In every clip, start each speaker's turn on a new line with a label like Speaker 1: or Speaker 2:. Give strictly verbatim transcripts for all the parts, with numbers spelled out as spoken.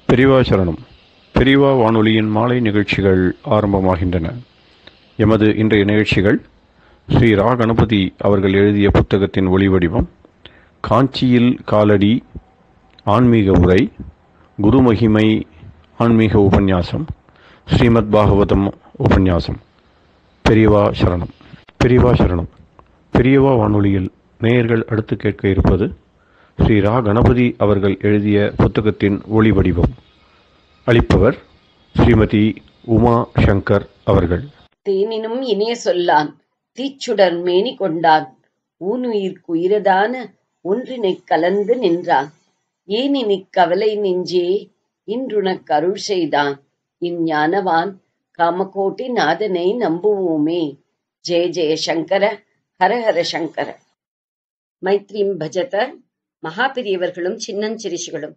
Speaker 1: பெரியவாசரணம். பெரியவா வானொலியின் மாலை நிகழ்ச்சிகள் ஆரம்பமாகின்றன. எமது இன்றைய நிகழ்ச்சிகள் ஸ்ரீ ரா கணபதி அவர்கள் எழுதிய புத்தகத்தின் ஒளிவடிவம், காஞ்சியில் காலடி ஆன்மீக உரை, குருமகிமை ஆன்மீக உபன்யாசம், ஸ்ரீமத் பாகவதம் உபன்யாசம். பெரியவா சரணம். பெரியவா சரணம். பெரியவா வானொலியில் நேயர்கள் அடுத்து கேட்க இருப்பது ஸ்ரீ ரா கணபதி அவர்கள் எழுதிய புத்தகத்தின் ஒளிவடிவம். அளிப்பவர் ஸ்ரீமதி உமா சங்கர் அவர்கள்.
Speaker 2: தேனினும் இனிய சொல்லான் தீச்சுடர் மேனி கொண்டான், ஊனுயிர்க்கு உயிரதான ஒன்றினைக் கலந்து நின்றான். ஏனினிக் கவலை நெஞ்சே இன்றுனக் அருள் செய்தான், இஞ்ஞானவான் காமகோட்டி நாதனை நம்புவோமே. ஜெய ஜெய சங்கர, ஹரஹர சங்கர. மைத்ரீம் பஜத மகாபெரியவர்களும் சின்னஞ்சிரிசுகளும்.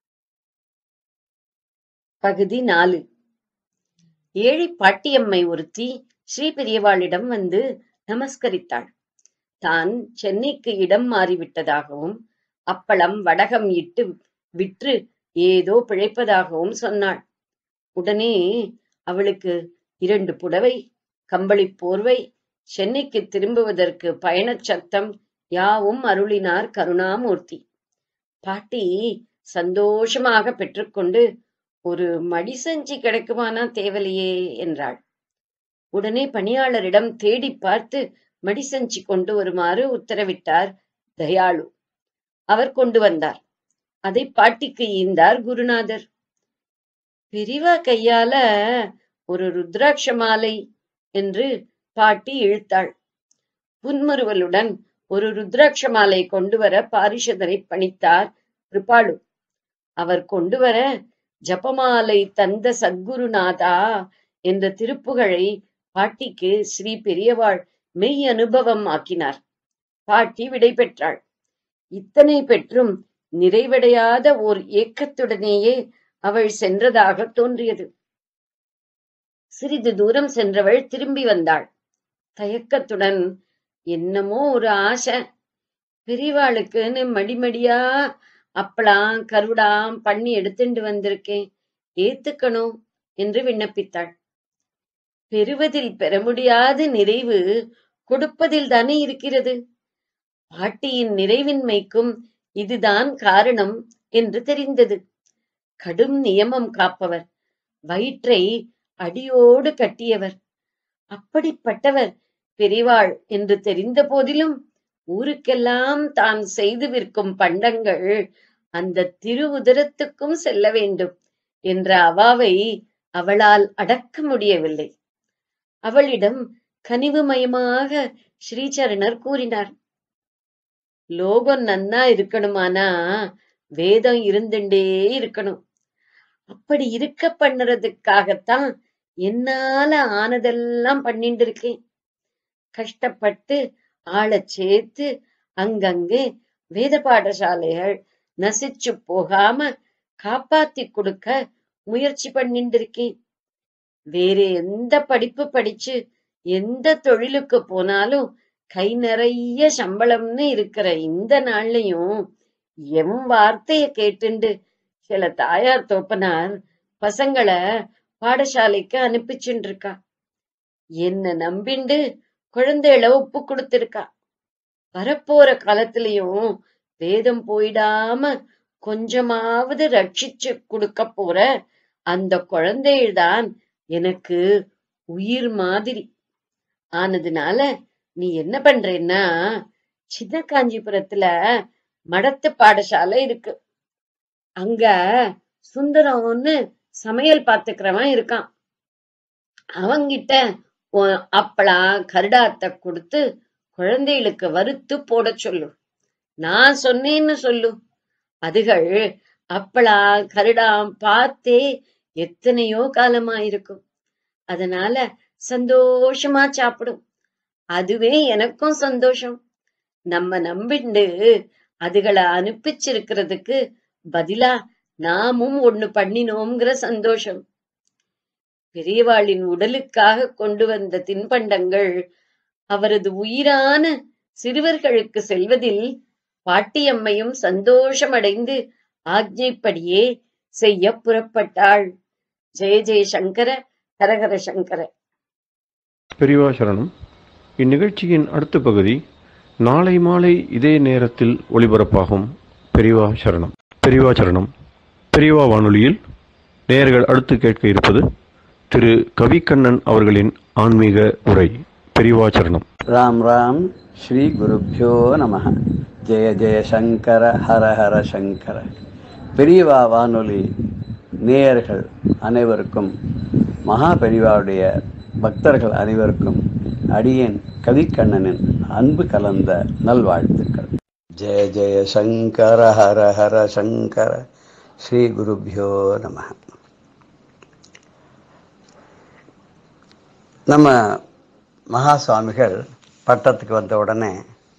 Speaker 2: பகுதி நாலு. ஏழை பாட்டியம்மை ஒருத்தி ஸ்ரீ பெரியவாளிடம் வந்து நமஸ்கரித்தாள். தான் சென்னைக்கு இடம் மாறிவிட்டதாகவும் அப்பளம் வடகம் இட்டு விற்று ஏதோ பிழைப்பதாகவும் சொன்னாள். உடனே அவளுக்கு இரண்டு புடவை, கம்பளி போர்வை, சென்னைக்கு திரும்புவதற்கு பயணச் சத்தம் யாவும் அருளினார் கருணாமூர்த்தி. பாட்டி சந்தோஷமாக பெற்றுக்கொண்டு, ஒரு மடிசஞ்சி கிடைக்குமானா தேவலையே என்றாள். உடனே பணியாளரிடம் தேடி பார்த்து மடிசஞ்சி கொண்டு வருமாறு உத்தரவிட்டார் தயாளு. அவர் கொண்டு வந்தார். அதை பாட்டிக்கு ஈந்தார் குருநாதர். பெரியவா கையால ஒரு ருத்ராட்ச மாலை என்று பாட்டி இழுத்தாள். புன்முறுவலுடன் ஒரு ருத்ராட்ச மாலை கொண்டு வர பாரிஷதரை பணித்தார் கிருபாளு. அவர் கொண்டு வர ஜபமாலை தந்த சத்குருநாதா என்ற திருப்புகழை பாட்டிக்கு ஸ்ரீ பெரியவாள் மெய் அனுபவம் ஆக்கினார். பாட்டி விடை பெற்றாள். இத்தனை பெற்றும் நிறைவடையாத ஓர் ஏக்கத்துடனேயே அவள் சென்றதாக தோன்றியது. சிறிது தூரம் சென்றவள் திரும்பி வந்தாள். தயக்கத்துடன், என்னமோ ஒரு ஆசை, பெரியவாளுக்குன்னு மடிமடியா அப்பளாம் கருடாம் பண்ணி எடுத்துட்டு வந்திருக்கேன், ஏத்துக்கணும் என்று விண்ணப்பித்தாள். பெறுவதில் பெற முடியாத நிறைவு கொடுப்பதில் தானே இருக்கிறது. பாட்டியின் நிறைவின்மைக்கும் இதுதான் காரணம் என்று தெரிந்தது. கடும் நியமம் காப்பவர், வயிற்றை அடியோடு கட்டியவர், அப்படிப்பட்டவர் பெரியவாள் என்று தெரிந்த போதிலும் ஊருக்கெல்லாம் தான் செய்து விற்கும் பண்டங்கள் அந்த திரு உதரத்துக்கும் செல்ல வேண்டும் என்ற அவாவை அவளால் அடக்க முடியவில்லை. அவளிடம் கனிவுமயமாக ஸ்ரீசரணர் கூறினார், லோகம் நன்னா இருக்கணுமானா வேதம் இருந்துட்டே இருக்கணும். அப்படி இருக்க பண்ணுறதுக்காகத்தான் என்னால ஆனதெல்லாம் பண்ணிட்டு இருக்கேன். கஷ்டப்பட்டு ஆளை சேர்த்து அங்கங்கே வேத பாடசாலைகள் நசிச்சு போகாம காப்பாத்தி கொடுக்க முயற்சி பண்ணிட்டு இருக்கேன். வேற எந்த படிப்பு படிச்சு எந்த தொழிலுக்கு போனாலும் கை நிறைய சம்பளம்னு இருக்கிற இந்த நாள்லயும் எம் வார்த்தைய கேட்டுண்டு சில தாயார் தோப்பனார் பசங்களை பாடசாலைக்கு அனுப்பிச்சுட்டு இருக்கா. என்ன நம்பிண்டு குழந்தைகளை ஒப்பு கொடுத்திருக்கா. வரப்போற காலத்திலயும் வேதம் போயிடாம கொஞ்சமாவது ரட்சிச்சு கொடுக்க போற அந்த குழந்தைகள்தான் எனக்கு உயிர் மாதிரி ஆனதுனால நீ என்ன பண்றேன்னா, சின்ன காஞ்சிபுரத்துல மடத்து பாடசாலை இருக்கு. அங்க சுந்தரம்னு சமையல் பாத்துக்கிறவன் இருக்கான். அவங்கிட்ட அப்பளம் கருடாத்த கொடுத்து குழந்தைகளுக்கு வறுத்து போட சொல்லு. நான் சொன்னேன்னு சொல்லு. அதுகள் அப்பளா கருடாம் பார்த்தே எத்தனையோ காலமாயிருக்கும். அதனால சந்தோஷமா சாப்பிடும். அதுவே எனக்கும் சந்தோஷம். நம்ம நம்பிண்டு அதுகளை அனுப்பிச்சிருக்கிறதுக்கு பதிலா நாமும் ஒண்ணு பண்ணினோங்கிற சந்தோஷம். பெரியவாளின் உடலுக்காக கொண்டு வந்த தின்பண்டங்கள் அவரது உயிரான சிறுவர்களுக்கு செல்வதில் பாட்டியம்மையும் சந்தோஷமடைந்து ஆக்ஞைப்படியே செய்ய புறப்பட்டாள். ஜெய ஜெய சங்கர, ஹரஹர சங்கர.
Speaker 1: பெரியவா சரணம். இந்நிகழ்ச்சியின் அடுத்த பகுதி நாளை மாலை இதே நேரத்தில் ஒளிபரப்பாகும். பெரியவா சரணம். பெரியவா சரணம். பெரியவா வானொலியில் நேயர்கள் அடுத்து கேட்க இருப்பது திரு கவிக்கண்ணன் அவர்களின் ஆன்மீக உரை. பெரியவா சரணம்.
Speaker 3: ராம் ராம். ஸ்ரீ குருப்யோ நம. ஜெய ஜெய சங்கர, ஹர ஹர சங்கர. பெரியவா வானொலி நேயர்கள் அனைவருக்கும், மகா பெரியவாவுடைய பக்தர்கள் அனைவருக்கும் அடியேன் கவிக்கண்ணனின் அன்பு கலந்த நல்வாழ்த்துக்கள். ஜெய ஜெய சங்கர, ஹர ஹர சங்கர. ஸ்ரீ குருப்யோ நம. நம்ம மகா சுவாமிகள் பட்டத்துக்கு வந்த உடனே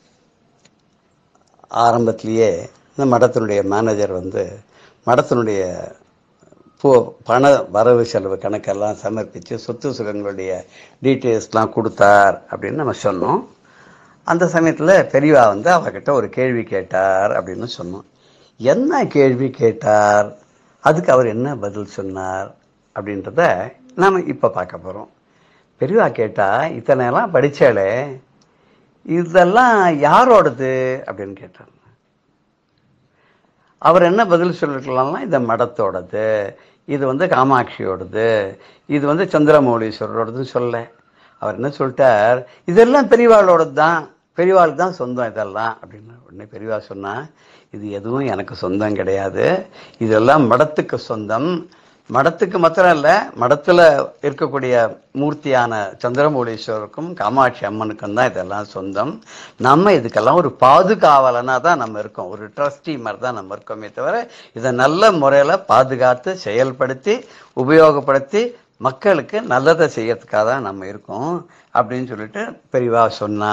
Speaker 3: ஆரம்பத்திலேயே இந்த மடத்தினுடைய மேனேஜர் வந்து மடத்தினுடைய போ பண வரவு செலவு கணக்கெல்லாம் சமர்ப்பித்து சொத்து சுகங்களுடைய டீட்டெயில்ஸ்லாம் கொடுத்தார் அப்படின்னு நம்ம சொன்னோம். அந்த சமயத்தில் பெரியவா வந்து அவர்கிட்ட ஒரு கேள்வி கேட்டார் அப்படின்னு சொன்னோம். என்ன கேள்வி கேட்டார், அதுக்கு அவர் என்ன பதில் சொன்னார் அப்படின்றத நாம் இப்போ பார்க்க போகிறோம். பெரியவா கேட்டால், இத்தனையெல்லாம் படித்தாலே இதெல்லாம் யாரோடது அப்படின்னு கேட்டார். அவர் என்ன பதில் சொல்லிருக்கலாம்னா, இந்த மடத்தோடது, இது வந்து காமாட்சியோடது, இது வந்து சந்திரமௌலீஸ்வரரோடதுன்னு சொல்ல. அவர் என்ன சொல்லிட்டார், இதெல்லாம் பெரியவாளோடது தான், பெரியவாளுக்கு தான் சொந்தம் இதெல்லாம் அப்படின்னு. உடனே பெரியவா சொன்னா, இது எதுவும் எனக்கு சொந்தம் கிடையாது, இதெல்லாம் மடத்துக்கு சொந்தம். மடத்துக்கு மாத்திரம் இல்லை, மடத்தில் இருக்கக்கூடிய மூர்த்தியான சந்திரமௌலீஸ்வரருக்கும் காமாட்சி அம்மனுக்கும் தான் இதெல்லாம் சொந்தம். நம்ம இதுக்கெல்லாம் ஒரு பாதுகாவலனாக தான் நம்ம இருக்கோம், ஒரு ட்ரஸ்டி மாதிரி தான் நம்ம இருக்கோமே தவிர இதை நல்ல முறையில் பாதுகாத்து செயல்படுத்தி உபயோகப்படுத்தி மக்களுக்கு நல்லதை செய்யறதுக்காக தான் நம்ம இருக்கோம் அப்படின்னு சொல்லிட்டு பெரியவா சொன்னா.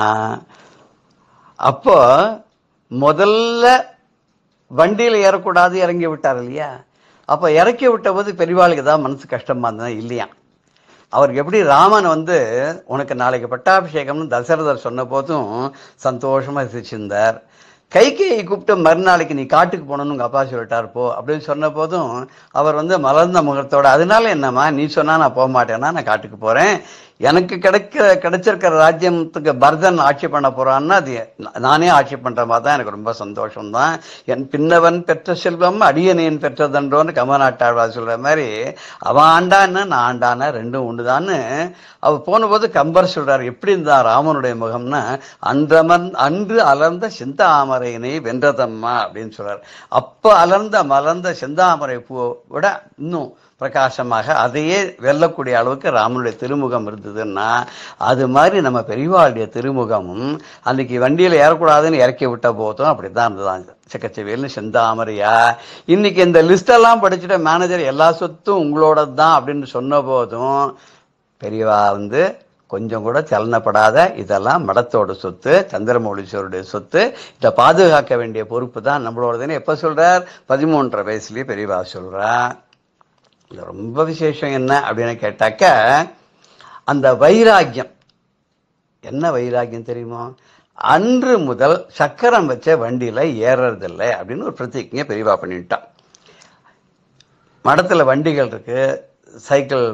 Speaker 3: அப்போ முதல்ல வண்டியில் ஏறக்கூடாது, இறங்கி விட்டார் இல்லையா? அப்போ இறக்கி விட்ட போது பெரியவாளுக்கு தான் மனசு கஷ்டமா இருந்தது இல்லையா? அவருக்கு எப்படி ராமன் வந்து உனக்கு நாளைக்கு பட்டாபிஷேகம்னு தசரதர் சொன்ன போதும் சந்தோஷமா சிரிச்சிருந்தார். கைகேயை கூப்பிட்டு மறுநாளைக்கு நீ காட்டுக்கு போகணும்னு உங்கள் அப்பா சொல்லிட்டார் போ அப்படின்னு சொன்ன போதும் அவர் வந்து மலர்ந்த முகத்தோட, அதனால என்னம்மா நீ சொன்னா நான் போக மாட்டேன்னா, நான் காட்டுக்கு போறேன், எனக்கு கிடைக்கிற கிடைச்சிருக்கிற ராஜ்யத்துக்கு பரதன் ஆட்சி பண்ண போறான்னா அது நானே ஆட்சி பண்ற மாதிரி தான் எனக்கு ரொம்ப சந்தோஷம்தான். என் பின்னவன் பெற்ற செல்வம் அடியனேன் பெற்றதன்றோன்னு கமநாட்டாழ்வார் சொல்ற மாதிரி அவன் ஆண்டான்னு நான் ஆண்டான ரெண்டும் உண்டுதான்னு அவர் போன போது கம்பர் சொல்றாரு. எப்படி இருந்தா ராமனுடைய முகம்னா, அன்றமன் அன்று அலர்ந்த செந்தாமரையினை வென்றதம்மா அப்படின்னு சொல்றாரு. அப்ப அலர்ந்த மலர்ந்த செந்தாமரை பூ விட இன்னும் பிரகாசமாக அதையே வெல்லக்கூடிய அளவுக்கு ராமனுடைய திருமுகம் இருந்ததுன்னா, அது மாதிரி நம்ம பெரியவாளுடைய திருமுகமும் அன்னைக்கு வண்டியில் ஏறக்கூடாதுன்னு இறக்கி விட்ட போதும் அப்படித்தான் இருந்ததாங்க. செக்கச்செவியல்னு செந்தாமரையா. இன்னைக்கு இந்த லிஸ்டெல்லாம் படிச்சுட்ட மேனேஜர் எல்லா சொத்தும் உங்களோட தான் அப்படின்னு சொன்ன போதும் பெரியவா வந்து கொஞ்சம் கூட சலனப்படாத, இதெல்லாம் மடத்தோட சொத்து, சந்திரமௌலீஸ்வருடைய சொத்து, இதை பாதுகாக்க வேண்டிய பொறுப்பு தான் நம்மளோடதுன்னு எப்போ சொல்றார்? பதிமூன்றரை வயசுலேயே பெரியவா சொல்றார். இது ரொம்ப விசேஷம் என்ன அப்படின்னு கேட்டாக்க, அந்த வைராக்கியம் என்ன வைராக்கியம் தெரியுமோ? அன்று முதல் சக்கரம் வச்ச வண்டியில ஏறறதில்லை அப்படின்னு ஒரு பிரதிஜையை பெரியவா பண்ணிட்டான். மடத்துல வண்டிகள் இருக்கு, சைக்கிள்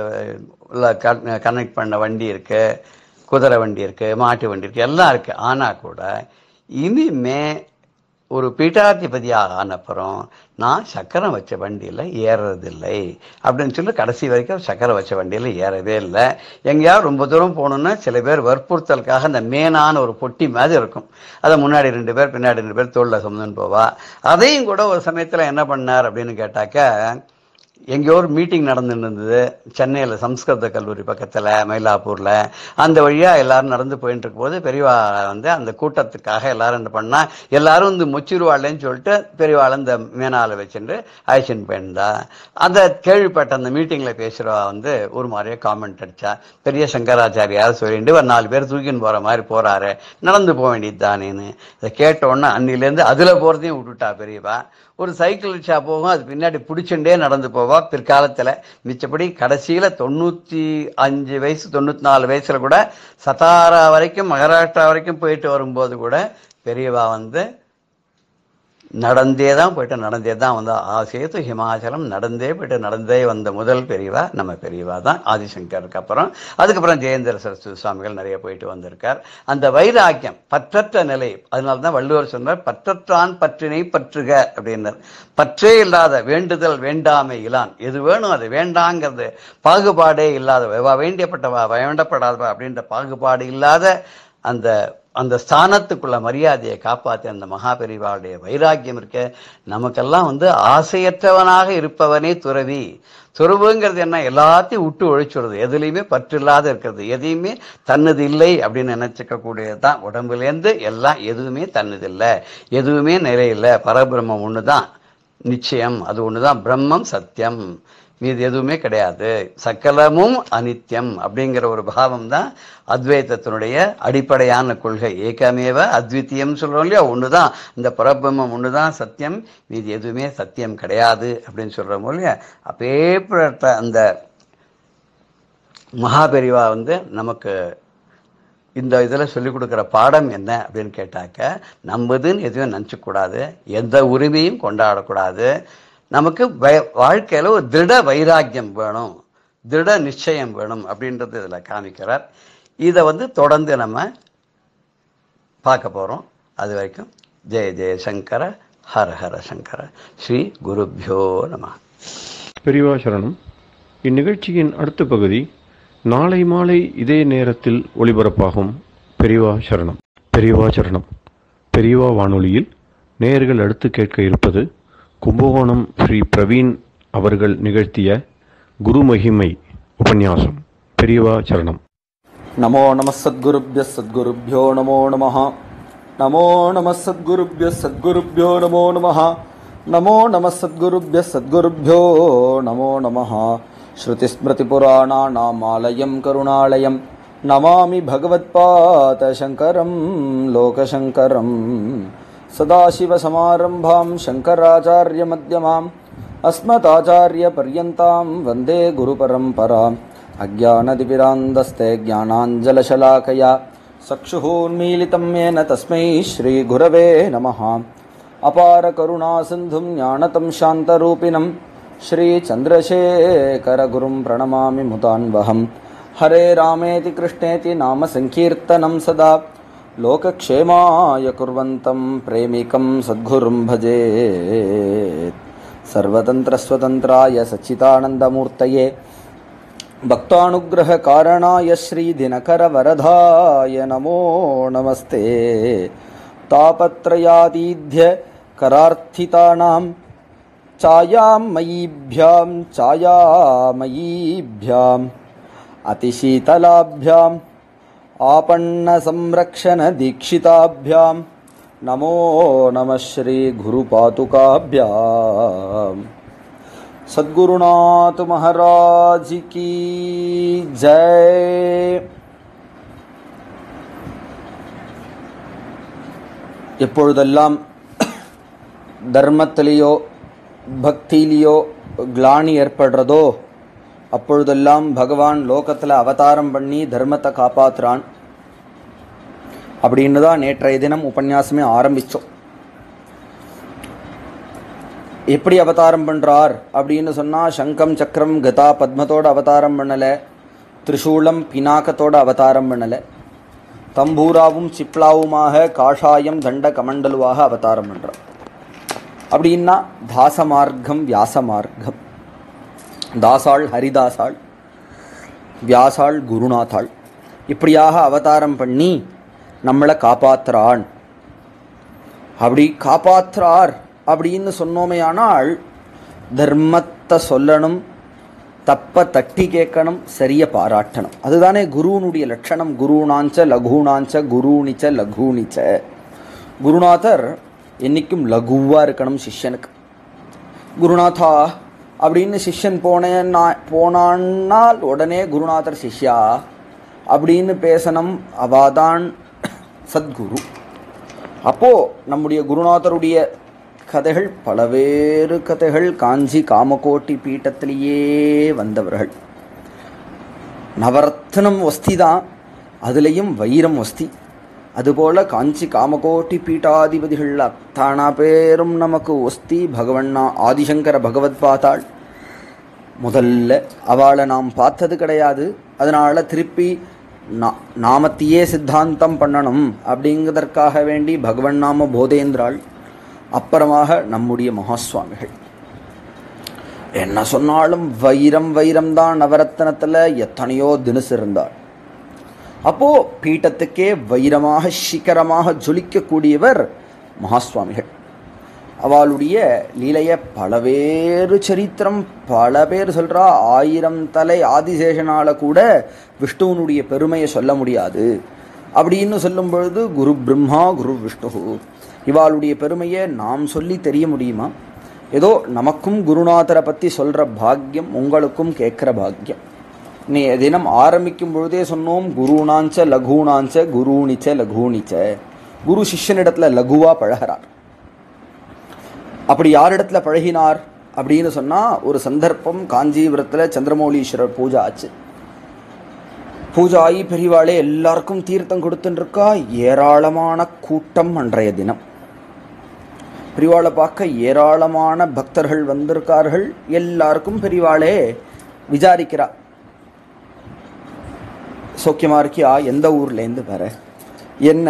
Speaker 3: கனெக்ட் பண்ண வண்டி இருக்கு, குதிரை வண்டி இருக்கு, மாட்டு வண்டி இருக்கு, எல்லாம் இருக்கு. ஆனா கூட இனிமே ஒரு பீட்டாதிபதியாக ஆனப்புறம் நான் சக்கரம் வச்ச வண்டியில் ஏறுறதில்லை அப்படின்னு சொல்லி கடைசி வரைக்கும் சக்கரம் வச்ச வண்டியில் ஏறவே இல்லை. எங்கேயாவது ரொம்ப தூரம் போகணுன்னா சில பேர் வற்புறுத்தலுக்காக அந்த மேனான ஒரு பொட்டி மாதிரி இருக்கும், அதை முன்னாடி ரெண்டு பேர் பின்னாடி ரெண்டு பேர் தோளில் சுமந்துன்னு போவா. அதையும் கூட ஒரு சமயத்தில் என்ன பண்ணார் அப்படின்னு கேட்டாக்க, எங்கேயோ ஒரு மீட்டிங் நடந்துட்டு இருந்தது சென்னையில், சம்ஸ்கிருத கல்லூரி பக்கத்தில் மயிலாப்பூரில். அந்த வழியாக எல்லாரும் நடந்து போயிட்டு இருக்கும்போது பெரியவா வந்து அந்த கூட்டத்துக்காக எல்லாரும் என்ன பண்ணா, எல்லாரும் வந்து மொச்சிருவாள்ன்னு சொல்லிட்டு பெரியவாள் இந்த மேனால வச்சுட்டு அழைச்சின்னு போயிருந்தா. அந்த கேள்விப்பட்ட அந்த மீட்டிங்கில் பேசுகிறவா வந்து ஒரு மாதிரியே காமெண்ட் அடிச்சா, பெரிய சங்கராச்சாரியார் சொல்லிட்டு ஒரு நாலு பேர் தூக்கின்னு போகிற மாதிரி போகிறாரு, நடந்து போக வேண்டியது தானேன்னு. இதை கேட்ட உடனே அன்னிலேருந்து அதில் போகிறதையும் விட்டுட்டா பெரியவா. ஒரு சைக்கிள் ரிக்ஷா போகும், அது பின்னாடி பிடிச்சுட்டே நடந்து போவா பிற்காலத்தில். மிச்சப்படி கடைசியில் தொண்ணூற்றி அஞ்சு வயசு தொண்ணூற்றி நாலு வயசில் கூட சதாரா வரைக்கும் மகாராஷ்டிரா வரைக்கும் போயிட்டு வரும்போது கூட பெரியவா வந்து நடந்தே தான் போயிட்டு நடந்தே தான் வந்தா ஆசேத்து ஹிமாச்சலம் நடந்தே போயிட்டு நடந்தே வந்த முதல் பெரியவா நம்ம பெரியவா தான் ஆதிசங்கருக்கு அப்புறம். அதுக்கப்புறம் ஜெயேந்திர சரஸ்வதி சுவாமிகள் நிறைய போயிட்டு வந்திருக்கார். அந்த வைராக்கியம் பற்றற்ற நிலை, அதனால தான் வள்ளுவர் சொன்னார் பற்றற்றான் பற்றினை பற்றுக அப்படின்னார். பற்றே இல்லாத, வேண்டுதல் வேண்டாமை இலான், எது வேணும் அது வேண்டாங்கிறது பாகுபாடே இல்லாத, வேண்டியப்பட்டவா வேண்டப்படாதவா அப்படின்ற பாகுபாடு இல்லாத அந்த அந்த ஸ்தானத்துக்குள்ள மரியாதையை காப்பாற்றி அந்த மகாபெரிவாளுடைய வைராக்கியம் இருக்க. நமக்கெல்லாம் வந்து ஆசையற்றவனாக இருப்பவனே துறவி. துறவுங்கிறது என்ன, எல்லாத்தையும் விட்டு ஒழிச்சுடுறது, எதுலையுமே பற்று இல்லாத இருக்கிறது, எதையுமே தன்னது இல்லை அப்படின்னு நினைச்சுக்க கூடியது தான். உடம்புலேருந்து எல்லாம் எதுவுமே தன்னது இல்லை, எதுவுமே நிலையில்லை, பரபிரம்மம் ஒன்று தான் நிச்சயம், அது ஒன்று தான் பிரம்மம் சத்தியம், மீது எதுவுமே கிடையாது, சக்கலமும் அனித்யம் அப்படிங்கிற ஒரு பாவம் தான் அத்வைதத்தினுடைய அடிப்படையான கொள்கை. ஏகமேவ அத்வித்தியம் சொல்றோம் இல்லையா, ஒன்று தான், இந்த பரபிரம்மம் ஒன்று தான் சத்தியம், மீது எதுவுமே சத்தியம் கிடையாது அப்படின்னு சொல்றோம் இல்லையா. அப்பேற்பட்ட அந்த மகாபெரிவா வந்து நமக்கு இந்த இதில் சொல்லிக் கொடுக்குற பாடம் என்ன அப்படின்னு கேட்டாக்க, நம்புதுன்னு எதுவும் நினச்சக்கூடாது, எந்த உரிமையும் கொண்டாடக்கூடாது. நமக்கு வாழ்க்கையில் ஒரு திருட வைராக்கியம் வேணும், திருட நிச்சயம் வேணும் அப்படின்றது இதில் காமிக்கிறார். இதை வந்து தொடர்ந்து நம்ம பார்க்க போகிறோம். அது வரைக்கும் ஜெய ஜெய சங்கர ஹர ஹர சங்கர ஸ்ரீ குருப்யோ நம.
Speaker 1: பெரியவா சரணம். இந்நிகழ்ச்சியின் அடுத்த பகுதி நாளை மாலை இதே நேரத்தில் ஒளிபரப்பாகும். பெரியவா சரணம். பெரியவா சரணம். பெரியவா வானொலியில் நேயர்கள் அடுத்து கேட்க இருப்பது கும்பகோணம் ஸ்ரீ பிரவீன் அவர்கள் நிகழ்த்திய குரு மகிமை உபன்யாசம். பெரியவா சரணம்.
Speaker 4: நமோ நம சத்குருப்ய சத்குருப்யோ நமோ நமஹ. நமோ நம சத்குருப்ய சத்குருப்யோ நமோ நமஹ. நமோ நம சத்குருப்ய சத்குருப்யோ நமோ நமஹ. ஸ்ருதிஸ்மிருதிபுராணானாமாலயம் கருணாலயம் நமாமி பகவத்பாத சங்கரம் லோகசங்கரம். சதாசிவசமாரம்பாம் சங்கராச்சார்யமத்யமாம் அஸ்மதாச்சார்யபர்யந்தாம் வந்தே குருபரம்பராம். அஜ்ஞானதிபிராந்தஸ்தே ஞானாஞ்சலசலாகயா சக்ஷுரோன்மீலிதம் ஏன தஸ்மை ஸ்ரீகுரவே நமः. அபார கருணாசிந்தும் ஞானதம் சாந்தரூபிணம் ஸ்ரீசந்திரசேகரகுரும் பிரணமாமி முதான்வஹம். ஹரே ராமேதி கிருஷ்ணேதி நாம சங்கீர்த்தனம் சதா லோகக்ஷேமாய குர்வந்தம் பிரேமிகம் சத்குரும் பஜேத். சர்வதந்திரஸ்வதந்திராய சச்சிதானந்தமூர்த்தயே பக்தானுக்ரஹ காரணாய ஸ்ரீ தினகர வரதாய நமோ நமஸ்தே. தாபத்ரயாதீத்ய கரார்த்திதானாம் சாயாம் மயீभ्याம் சாயாமயீभ्याம் அதிசீதலாभ्याம் आपन्न संरक्षण दीक्षिताभ्याम नमो नमः श्री गुरुपादुकाभ्याम. सद्गुरुनाथ महाराज की जय. எப்பொழுதெல்லாம் தர்மத்திலேயோ பக்தியிலேயோ கிளானி ஏற்படுறதோ அப்பொழுதெல்லாம் பகவான் லோகத்தில் அவதாரம் பண்ணி தர்மத்தை காப்பாற்றுறான் அப்படின்னு தான் நேற்றைய தினம் உபன்யாசமே ஆரம்பித்தோம். எப்படி அவதாரம் பண்ணுறார் அப்படின்னு சொன்னால், சங்கம் சக்கரம் கதா பத்மத்தோட அவதாரம் பண்ணலை, திரிசூலம் பினாக்கத்தோட அவதாரம் பண்ணலை, தம்பூராவும் சிப்லாவுமாக காஷாயம் தண்ட கமண்டலுவாக அவதாரம் பண்ணுறார். அப்படின்னா தாசமார்க்கம் வியாசமார்க்கம். தாசாள் ஹரிதாசாள், வியாசாள் குருநாதாள், இப்படியாக அவதாரம் பண்ணி நம்மளை காப்பாற்றுறான். அப்படி காப்பாற்றுறார் அப்படின்னு சொன்னோமையானால் தர்மத்தை சொல்லணும், தப்ப தட்டி கேட்கணும், சரிய பாராட்டணும். அதுதானே குருனுடைய லட்சணம். குருநாஞ்ச லகுனாஞ்ச குருனிச்ச லகுனிச்ச. குருநாதர் என்றைக்கும் லகுவாக இருக்கணும் சிஷ்யனுக்கு. குருநாதா அப்படின்னு சிஷ்யன் போனேன்னா போனான்னால் உடனே குருநாதர் சிஷ்யா அப்படின்னு பேசணும். அவாதான் சத்குரு. அப்போது நம்முடைய குருநாதருடைய கதைகள் பலவேறு கதைகள். காஞ்சி காமகோட்டி பீட்டத்திலேயே வந்தவர்கள். நவரத்னம் வஸ்தி தான், அதுலேயும் வைரம் வஸ்தி. அதுபோல காஞ்சி காமகோட்டி பீட்டாதிபதிகள் அத்தானா பேரும் நமக்கு ஒஸ்தி. பகவன்னா ஆதிசங்கர பகவத் பாதாள் முதல்ல அவளை நாம் பார்த்தது கிடையாது. அதனால திருப்பி நா நாமத்தையே சித்தாந்தம் பண்ணணும் அப்படிங்கிறதற்காக வேண்டி பகவன் நாம போதேந்திராள். அப்புறமாக நம்முடைய மகாஸ்வாமிகள் என்ன சொன்னாலும் வைரம் வைரம் தான். நவரத்னத்தில் எத்தனையோ தினசு இருந்தாள். அப்போ பீட்டத்துக்கே வைரமாக சிகரமாக ஜொலிக்கக்கூடியவர் மகாஸ்வாமிகள். அவளுடைய லீலைய பலவேறு சரித்திரம் பல பேர் சொல்றா. ஆயிரம் தலை ஆதிசேஷனால கூட விஷ்ணுவனுடைய பெருமையை சொல்ல முடியாது அப்படின்னு சொல்லும் பொழுது குரு பிரம்மா குரு விஷ்ணு இவாளுடைய பெருமையை நாம் சொல்லி தெரிய முடியுமா? ஏதோ நமக்கும் குருநாதரை பற்றி சொல்கிற பாக்கியம், உங்களுக்கும் கேட்குற பாக்கியம். நீ தினம் ஆரம்பிக்கும் பொழுதே சொன்னோம், குருணாஞ்ச லகுணாஞ்ச குருணிச்ச லகுணிச்ச. குரு சிஷ்யனிடத்தில் லகுவாக பழகிறார். அப்படி யாரிடத்துல பழகினார் அப்படின்னு சொன்னால், ஒரு சந்தர்ப்பம் காஞ்சிபுரத்தில் சந்திரமௌலீஸ்வரர் பூஜை ஆச்சு. பூஜை ஆகி பெரியவாளே எல்லாருக்கும் தீர்த்தம் கொடுத்துருக்கா. ஏராளமான கூட்டம் அன்றைய தினம். பெரியவாளை பார்க்க ஏராளமான பக்தர்கள் வந்திருக்கார்கள். எல்லாருக்கும் பெரியவாளே விசாரிக்கிறா, சௌக்கியமா இருக்கியா, எந்த ஊர்லேருந்து வர, என்ன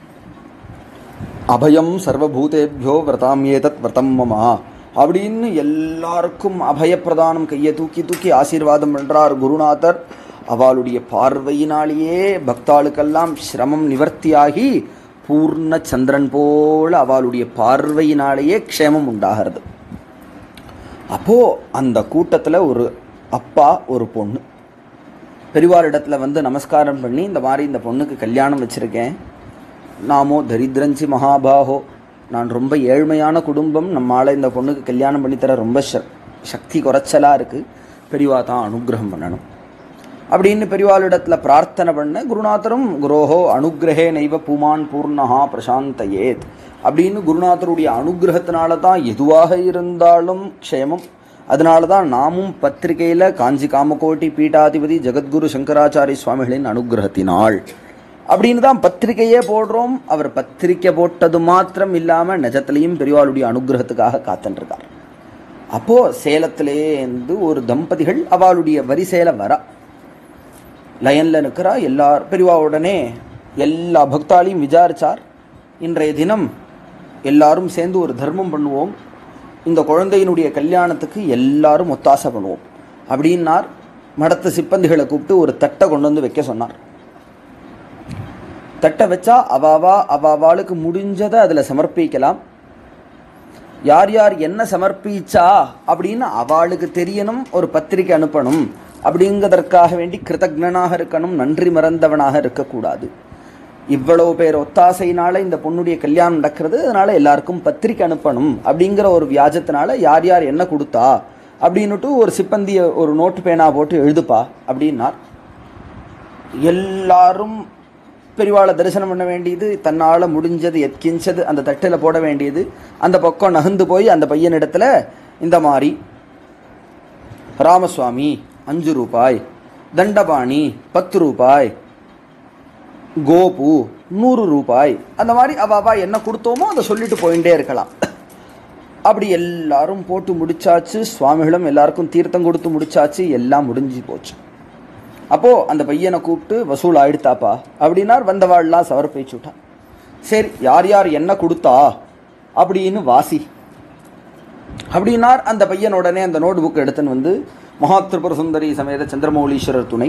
Speaker 4: அபயம் சர்வபூதேபியோ விரதாம் ஏதத் விரதம் மமா அப்படின்னு எல்லாருக்கும் அபயப்பிரதானம் கையை தூக்கி தூக்கி ஆசீர்வாதம் பண்றார் குருநாதர். அவளுடைய பார்வையினாலேயே பக்தாளுக்கெல்லாம் சிரமம் நிவர்த்தியாகி பூர்ண சந்திரன் போல அவளுடைய பார்வையினாலேயே க்ஷேமம் உண்டாகிறது. அப்போ அந்த கூட்டத்தில் ஒரு அப்பா ஒரு பொண்ணு பெரியவாரிடத்துல வந்து நமஸ்காரம் பண்ணி, இந்த மாதிரி இந்த பொண்ணுக்கு கல்யாணம் வச்சுருக்கேன், நாமோ தரித்திரஞ்சி மகாபாகோ, நான் ரொம்ப ஏழ்மையான குடும்பம், நம்மளால் இந்த பொண்ணுக்கு கல்யாணம் பண்ணித்தர ரொம்ப சக்தி குறைச்சலாக இருக்குது, பெரியவா தான் அனுகிரகம் பண்ணணும் அப்படின்னு பெரியவாளிடத்தில் பிரார்த்தனை பண்ண. குருநாதரும் குரோஹோ அனுகிரகே நைவ பூமான் பூர்ணஹா பிரசாந்தயேத் அப்படின்னு குருநாதருடைய அனுகிரகத்தினால தான் எதுவாக இருந்தாலும் க்ஷேமம். அதனால தான் நாமும் பத்திரிகையில் காஞ்சி காமகோட்டி பீட்டாதிபதி ஜெகத்குரு சங்கராச்சாரிய சுவாமிகளின் அனுகிரகத்தினாள் அப்படின்னு தான் பத்திரிகையே போடுறோம். அவர் பத்திரிக்கை போட்டது மாத்திரம் இல்லாமல் நிஜத்திலையும் பெரியவாளுடைய அனுகிரகத்துக்காக காத்துருக்கார். அப்போது சேலத்திலேருந்து ஒரு தம்பதிகள் அவளுடைய வரிசையில் வர லயனில் நிற்கிறா. எல்லார் பெரியவா உடனே எல்லா பக்தாலையும் விசாரிச்சார். இன்றைய தினம் எல்லாரும் சேர்ந்து ஒரு தர்மம் பண்ணுவோம், இந்த குழந்தையினுடைய கல்யாணத்துக்கு எல்லாரும் ஒத்தாசை பண்ணுவோம் அப்படின்னார். மடத்து சிப்பந்திகளை கூப்பிட்டு ஒரு தட்டை கொண்டு வந்து வைக்க சொன்னார். தட்டை வச்சா அவாவா அவாவாளுக்கு முடிஞ்சதை அதில் சமர்ப்பிக்கலாம். யார் யார் என்ன சமர்ப்பிச்சா அப்படின்னு அவளுக்கு தெரியணும், ஒரு பத்திரிக்கை அனுப்பணும். அப்படிங்கிறதற்காக வேண்டி கிருதக்ஞனாக இருக்கணும், நன்றி மறந்தவனாக இருக்கக்கூடாது. இவ்வளவு பேர் ஒத்தாசையினால இந்த பொண்ணுடைய கல்யாணம் நடக்கிறது, அதனால எல்லாருக்கும் பத்திரிக்கை அனுப்பணும் அப்படிங்கிற ஒரு வியாஜத்தினால யார் யார் என்ன கொடுத்தா அப்படின்னுட்டு ஒரு சிப்பந்திய ஒரு நோட்டு பேனா போட்டு எழுதுப்பா அப்படின்னார். எல்லாரும் பெரியவாளை தரிசனம் பண்ண வேண்டியது, தன்னால் முடிஞ்சது எத்கிஞ்சது அந்த தட்டில் போட வேண்டியது. அந்த பக்கம் நகர்ந்து போய் அந்த பையனிடத்துல இந்த மாதிரி ராமசுவாமி அஞ்சு ரூபாய், தண்டபாணி பத்து ரூபாய், கோபு நூறு ரூபாய், அந்த மாதிரி அவாவா என்ன கொடுத்தோமோ அதை சொல்லிட்டு போயிட்டே இருக்கலாம். அப்படி எல்லாரும் போட்டு முடிச்சாச்சு. சுவாமிகளும் எல்லாருக்கும் தீர்த்தம் கொடுத்து முடிச்சாச்சு. எல்லாம் முடிஞ்சு போச்சு. அப்போது அந்த பையனை கூப்பிட்டு வசூல் ஆயிடுத்தாப்பா அப்படின்னார். வந்தவாள்லாம் சமர்ப்பிச்சுட்டான். சரி, யார் யார் என்ன கொடுத்தா அப்படின்னு வாசி அப்படின்னார். அந்த பையன் உடனே அந்த நோட் புக் எடுத்துன்னு வந்து மகா திரிபுர சுந்தரி சமேத சந்திரமௌலீஸ்வரர் துணை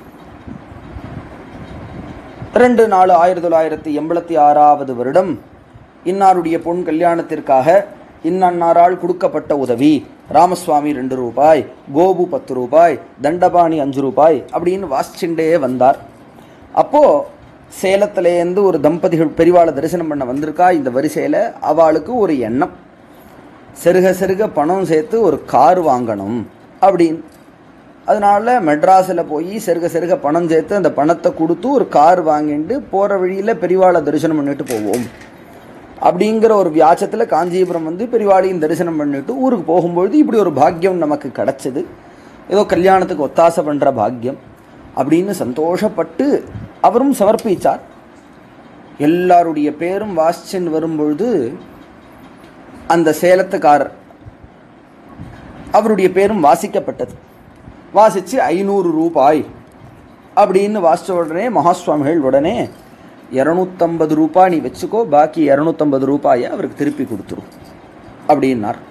Speaker 4: ரெண்டு நாலு ஆயிரத்தி தொள்ளாயிரத்தி எண்பத்தி ஆறாவது வருடம் இன்னாருடைய பொன் கல்யாணத்திற்காக இன்னாரால் கொடுக்கப்பட்ட உதவி, ராமசுவாமி ரெண்டு ரூபாய், கோபு பத்து ரூபாய், தண்டபாணி அஞ்சு ரூபாய் அப்படின்னு வாசிச்சுட்டே வந்தார். அப்போது சேலத்திலேருந்து ஒரு தம்பதிகள் பெரியவாளை தரிசனம் பண்ண வந்திருக்கா. இந்த வரிசையில் அவளுக்கு ஒரு எண்ணம், செருக செருக பணம் சேர்த்து ஒரு கார் வாங்கணும் அப்படின்னு. அதனால மெட்ராஸில் போய் செருக செருக பணம் சேர்த்து அந்த பணத்தை கொடுத்து ஒரு கார் வாங்கிட்டு போகிற வழியில் பெரியவாளை தரிசனம் பண்ணிட்டு போவோம் அப்படிங்கிற ஒரு வியாசத்தில் காஞ்சிபுரம் வந்து பெரியவாளையும் தரிசனம் பண்ணிட்டு ஊருக்கு போகும்பொழுது இப்படி ஒரு பாக்கியம் நமக்கு கிடச்சிது, ஏதோ கல்யாணத்துக்கு ஒத்தாசை பண்ணுற பாக்கியம் அப்படின்னு சந்தோஷப்பட்டு அவரும் சமர்ப்பித்தார். எல்லாருடைய பேரும் வாசிச்சுன்னு வரும்பொழுது அந்த சேலத்துக்காரர் அவருடைய பேரும் வாசிக்கப்பட்டது. வாசித்து ஐநூறு ரூபாய் அப்படின்னு வாசித்த உடனே மகாசுவாமிகள் உடனே இரநூத்தம்பது ரூபாய் நீ வச்சுக்கோ, பாக்கி இரநூத்தம்பது ரூபாயை அவருக்கு திருப்பி கொடுத்துரும் அப்படின்னார்.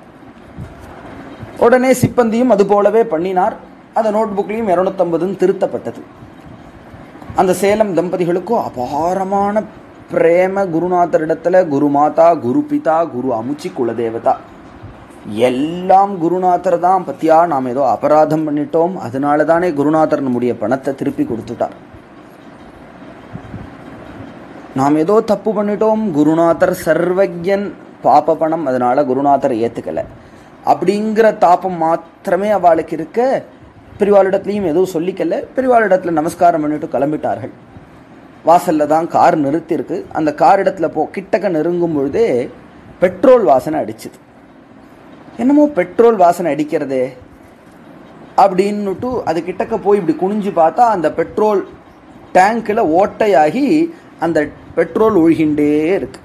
Speaker 4: உடனே சிப்பந்தியும் அது போலவே பண்ணினார். அந்த நோட் புக்லையும் இரநூத்தம்பதுன்னு திருத்தப்பட்டது. அந்த சேலம் தம்பதிகளுக்கும் அபாரமான பிரேம குருநாதரிடத்துல. குருமாதா, குரு பிதா, குரு அமுச்சி, குலதேவதா எல்லாம் குருநாதர் தான். பத்தியா நாம் ஏதோ அபராதம் பண்ணிட்டோம், அதனால தானே குருநாதர் நம்முடைய பணத்தை திருப்பி கொடுத்துட்டார். நாம் ஏதோ தப்பு பண்ணிட்டோம், குருநாதர் சர்வஜன், பாப்ப பணம், அதனால குருநாதர் ஏத்துக்கல அப்படிங்கிற தாப்பம் மாத்திரமே அவளுக்கு இருக்க. பெரியவாளிடத்துலையும் எதுவும் சொல்லிக்கல. பெரியவாளிடத்துல நமஸ்காரம் பண்ணிட்டு கிளம்பிட்டார்கள். வாசல்ல தான் கார் நிறுத்திருக்கு. அந்த கார் இடத்துல போ கிட்டக்க நெருங்கும் பொழுதே பெட்ரோல் வாசனை அடிச்சுது. என்னமோ பெட்ரோல் வாசனை அடிக்கிறதே அப்படின்னுட்டு அது கிட்டக்க போய் இப்படி குனிஞ்சு பார்த்தா அந்த பெட்ரோல் டேங்கில் ஓட்டையாகி அந்த பெட்ரோல் ஒழுகின்றே இருக்கு.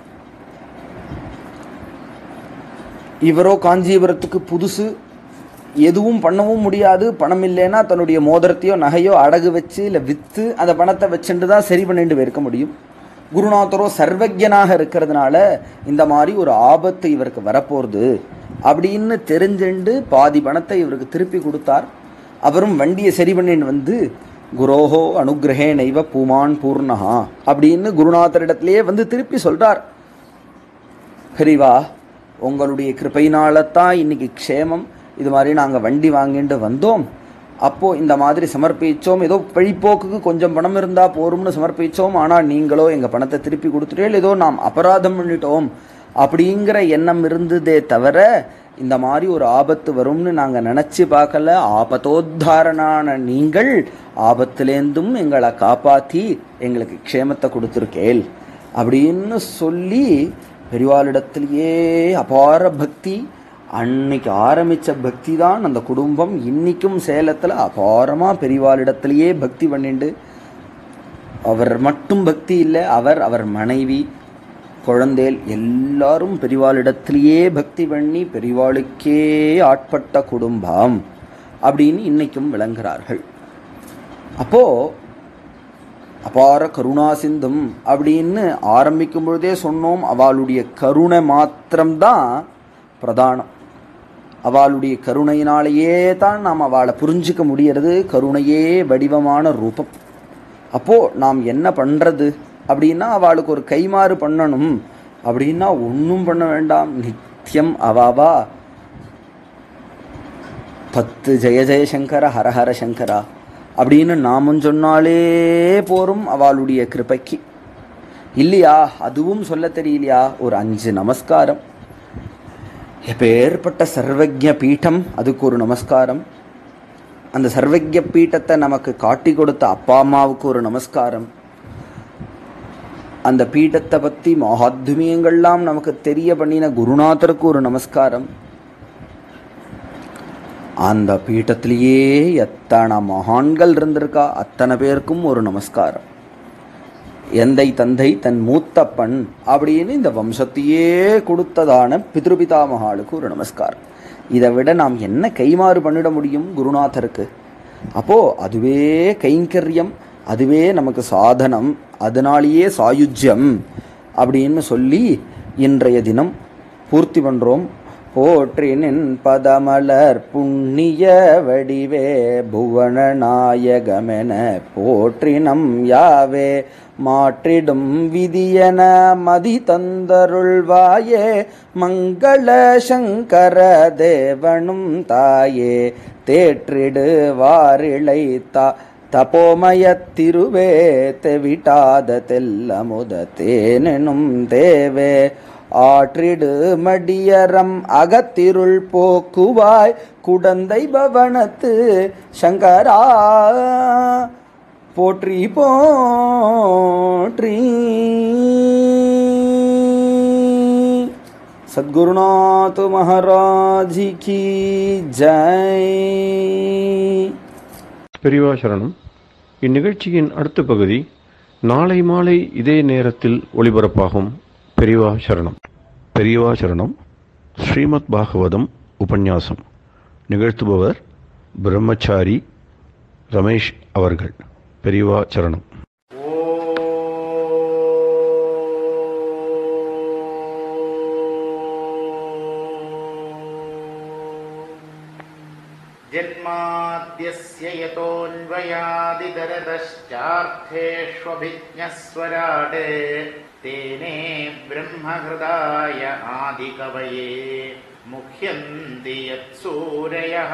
Speaker 4: இவரோ காஞ்சிபுரத்துக்கு புதுசு, எதுவும் பண்ணவும் முடியாது. பணம் இல்லைன்னா தன்னுடைய மோதிரத்தையோ நகையோ அடகு வச்சு இல்லை விற்று அந்த பணத்தை வச்சுட்டு தான் சரி பண்ணிட்டு இருக்க முடியும். குருநாதரோ சர்வஜனாக இருக்கிறதுனால இந்த மாதிரி ஒரு ஆபத்து இவருக்கு வரப்போகுது அப்படின்னு தெரிஞ்சுண்டு பாதி பணத்தை இவருக்கு திருப்பி கொடுத்தார். அவரும் வண்டியை சரி பண்ணிட்டு வந்து குரோஹோ அனுகிரகே நைவ பூமான் பூர்ணஹா அப்படின்னு குருநாதரிடத்திலேயே வந்து திருப்பி சொல்றார். ஹரிவா, உங்களுடைய கிருபையினால்தான் இன்னைக்கு க்ஷேமம். இது மாதிரி நாங்கள் வண்டி வாங்கிட்டு வந்தோம். அப்போது இந்த மாதிரி சமர்ப்பித்தோம். ஏதோ வழிப்போக்குக்கு கொஞ்சம் பணம் இருந்தால் போரும்னு சமர்ப்பித்தோம். ஆனால் நீங்களோ எங்கள் பணத்தை திருப்பி கொடுத்துட்டே ஏதோ நாம் அபராதம் பண்ணிட்டோம் அப்படிங்கிற எண்ணம் இருந்ததே தவிர இந்த மாதிரி ஒரு ஆபத்து வரும்னு நாங்கள் நினச்சி பார்க்கல. ஆபத்தோத்தாரணான நீங்கள் ஆபத்துலேருந்தும் எங்களை காப்பாற்றி எங்களுக்கு க்ஷேமத்தை கொடுத்துருக்கேள் அப்படின்னு சொல்லி பெரியவாளிடத்திலேயே அபார பக்தி. அன்னைக்கு ஆரம்பித்த பக்தி தான் அந்த குடும்பம் இன்னைக்கும் சேலத்தில் அபாரமாக பெரியவாளிடத்திலேயே பக்தி பண்ணிண்டு. அவர் மட்டும் பக்தி இல்லை, அவர் அவர் மனைவி குழந்தைகள் எல்லாரும் பெரியவாளிடத்திலேயே பக்தி பண்ணி பெரியவாளுக்கே ஆட்பட்ட குடும்பம் அப்படின்னு இன்னைக்கும் விளங்குகிறார்கள். அப்போ அபார கருணா சிந்தும் அப்படின்னு ஆரம்பிக்கும் பொழுதே சொன்னோம். அவளுடைய கருணை மாத்திரம்தான் பிரதானம். அவளுடைய கருணையினாலேயே தான் நாம் அவளை புரிஞ்சிக்க முடியறது. கருணையே வடிவமான ரூபம். அப்போது நாம் என்ன பண்ணுறது அப்படின்னா அவளுக்கு ஒரு கைமாறு பண்ணணும் அப்படின்னா ஒன்றும் பண்ண வேண்டாம். நித்தியம் அவாவா பத்து ஜெய ஜெயசங்கர ஹரஹர சங்கரா அப்படின்னு நாமும் சொன்னாலே போரும் அவளுடைய கிருபைக்கு. இல்லையா, அதுவும் சொல்ல தெரியலையா, ஒரு அஞ்சு நமஸ்காரம். எப்பேற்பட்ட சர்வஜ பீட்டம், அதுக்கு ஒரு நமஸ்காரம். அந்த சர்வஜ பீட்டத்தை நமக்கு காட்டி கொடுத்த அப்பா அம்மாவுக்கு ஒரு நமஸ்காரம். அந்த பீட்டத்தை பற்றி மகாத்மியங்கள்லாம் நமக்கு தெரிய பண்ணின குருநாதருக்கு ஒரு நமஸ்காரம். அந்த பீட்டத்திலேயே எத்தனை மகான்கள் இருந்திருக்கா, அத்தனை பேருக்கும் ஒரு நமஸ்காரம். எந்தை தந்தை தன் மூத்தப்பன் அப்படின்னு இந்த வம்சத்தையே கொடுத்ததான பித்ருபிதாமகாளுக்கு ஒரு நமஸ்காரம். இதை விட நாம் என்ன கைமாறு பண்ணிட முடியும் குருநாதருக்கு? அப்போது அதுவே கைங்கரியம், அதுவே நமக்கு சாதனம், அதனாலேயே சாயுஜ்யம் அப்படின்னு சொல்லி இன்றைய தினம் பூர்த்தி பண்ணுறோம். போற்றி நின் பதமலர் புண்ணிய வடிவே புவன நாயகமென போற்றினம் யாவே மாற்றிடும் விதியன மதி தந்தருள்வாயே மங்கள சங்கர தேவனும் தாயே தேற்றிடு வாரிழை தா தபோமயத்திருவே தெவிட்டாத தெல்லமுத தேனெனும் தேவே ஆற்றிடு மடியரம் அகத்திருள் போக்குவாய் குடந்தை பவனத்து சங்கரா போற்றி போற்றி. சத்குருநாத் மகாராஜ் கி ஜெய்.
Speaker 1: பெரியவா சரணம். இந்நிகழ்ச்சியின் அடுத்த பகுதி நாளை மாலை இதே நேரத்தில் ஒளிபரப்பாகும் பெரியவா சரணம். பெரியவா சரணம் ஸ்ரீமத் பாகவதம் உபன்யாசம். நிகழ்த்துபவர் பிரம்மச்சாரி ரமேஷ் அவர்கள். பெரியவா சரணம்.
Speaker 5: ஜன்மாத்யஸ்ய யதோன்வயாதிதரதশ্চাர்த்தேஷ்வபிஜ்ஞஸ்வராட் தேனே பிரம்மஹ்ருதாய ஆதிகவயே முஹ்யந்தி யத்சூரயः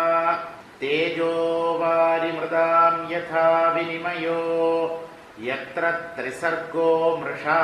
Speaker 5: தேஜோ வாரிமிருதாம் யதா விநிமயோ யத்ர த்ரிசர்கோ மிருஷா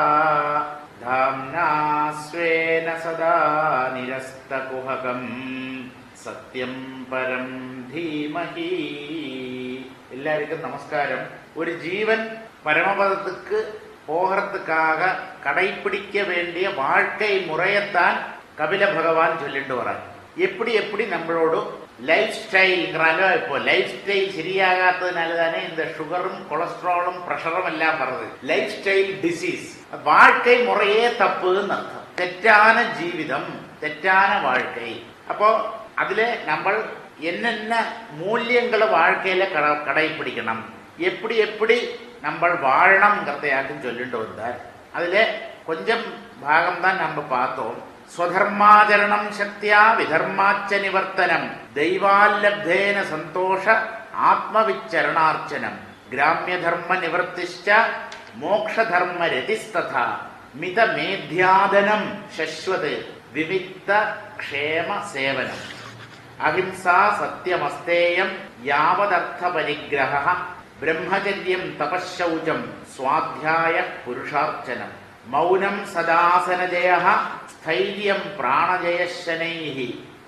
Speaker 5: தாம்னா ஸ்வேன சதா நிரஸ்தகுஹகம் சத்யம் பரம் தீமஹி. எல்லாருக்கும் நமஸ்காரம். ஒரு ஜீவன் பரமபதத்துக்கு போகிறதுக்காக கடைபிடிக்க வேண்டிய வாழ்க்கை முறையத்தான் கபில பகவான் சொல்லிட்டு வரார். எப்படி எப்படி நம்மளோட லைஃப் ஸ்டைல்ங்கிறாலோ, இப்போ லைஃப் ஸ்டைல் சரியாகாததுனால தானே இந்த சுகரும் கொலஸ்ட்ராலும் பிரஷரும் எல்லாம் வருது. Lifestyle disease. வாழ்க்கை முறையே தப்புன்னு அர்த்தம். തെറ്റാன ജീവിതം, തെറ്റാன வாழ்க்கை. அப்போ அதுல நம்ம என்னென்ன மூல்யங்களை வாழ்க்கையில கடைபிடிக்கணும், எப்படி எப்படி நம்ம வாழணும்ங்கிறதையாட்டும் சொல்லிட்டு வந்தார். அதுல கொஞ்சம் பாகம் தான் நம்ம பார்த்தோம். ஸ்வதர்மாச்சரணம் சக்தியா விதர்மாச்ச நிவர்த்தனம் தெய்வால்லப்தேன சந்தோஷ ஆத்மவிச்சரணார்ச்சனம் கிராமிய தர்ம நிவர்த்திஷ்ச மோக்ஷ தர்ம ரதிஸ்ததா மித மேத்யாதனம் சஸ்வத் விவிக்த க்ஷேம சேவனம் அஹிம்சா சத்யமஸ்தேயம் யாவதர்த்த பரிகிரஹ பிரம்மச்சரியம் தபஷௌச்சம் ஸ்வாத்யாய புருஷார்ச்சனம் மௌனம் சதாசனஜயः ஸ்தைர்யம் பிராணஜயசனைः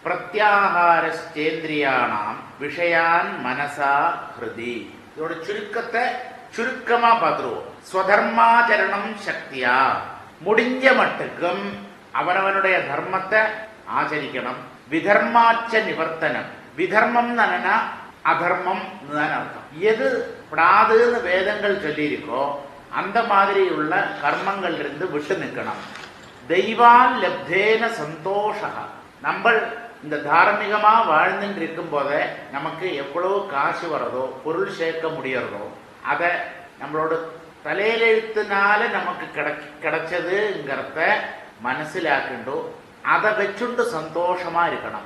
Speaker 5: பிரத்யாஹாரச்சேந்திரியாணாம் விஷயான் மனசா ஹிருதி. இதோட சுருக்கத்தை சுருக்கமா பார்த்துருவோம். ஸ்வதர்மாச்சரணம் சக்தியா, முடிஞ்ச மட்டுக்கும் அவனவனுடைய தர்மத்தை ஆச்சரிக்கணும். விதர்மாச்ச நிவர்த்தனம், விதர்மம் என்னன்னா அதர்மம் தான் அர்த்தம். எது படாதுன்னு வேதங்கள் சொல்லியிருக்கோ அந்த மாதிரி உள்ள கர்மங்கள் இருந்து விட்டு நிற்கணும். தெய்வான் லப்தேன சந்தோஷ, நம்ம இந்த தார்மீகமா வாழ்ந்துட்டு இருக்கும் போதே நமக்கு எவ்வளவு காசு வரதோ, பொருள் சேர்க்க முடியறதோ, அதை நம்மளோட தலையிலெழுத்தினால நமக்கு கிடை கிடைச்சதுங்கிறத മനസ്സിലാക്കണ്ടോ, அதை வச்சுண்டு சந்தோஷமா இருக்கணும்.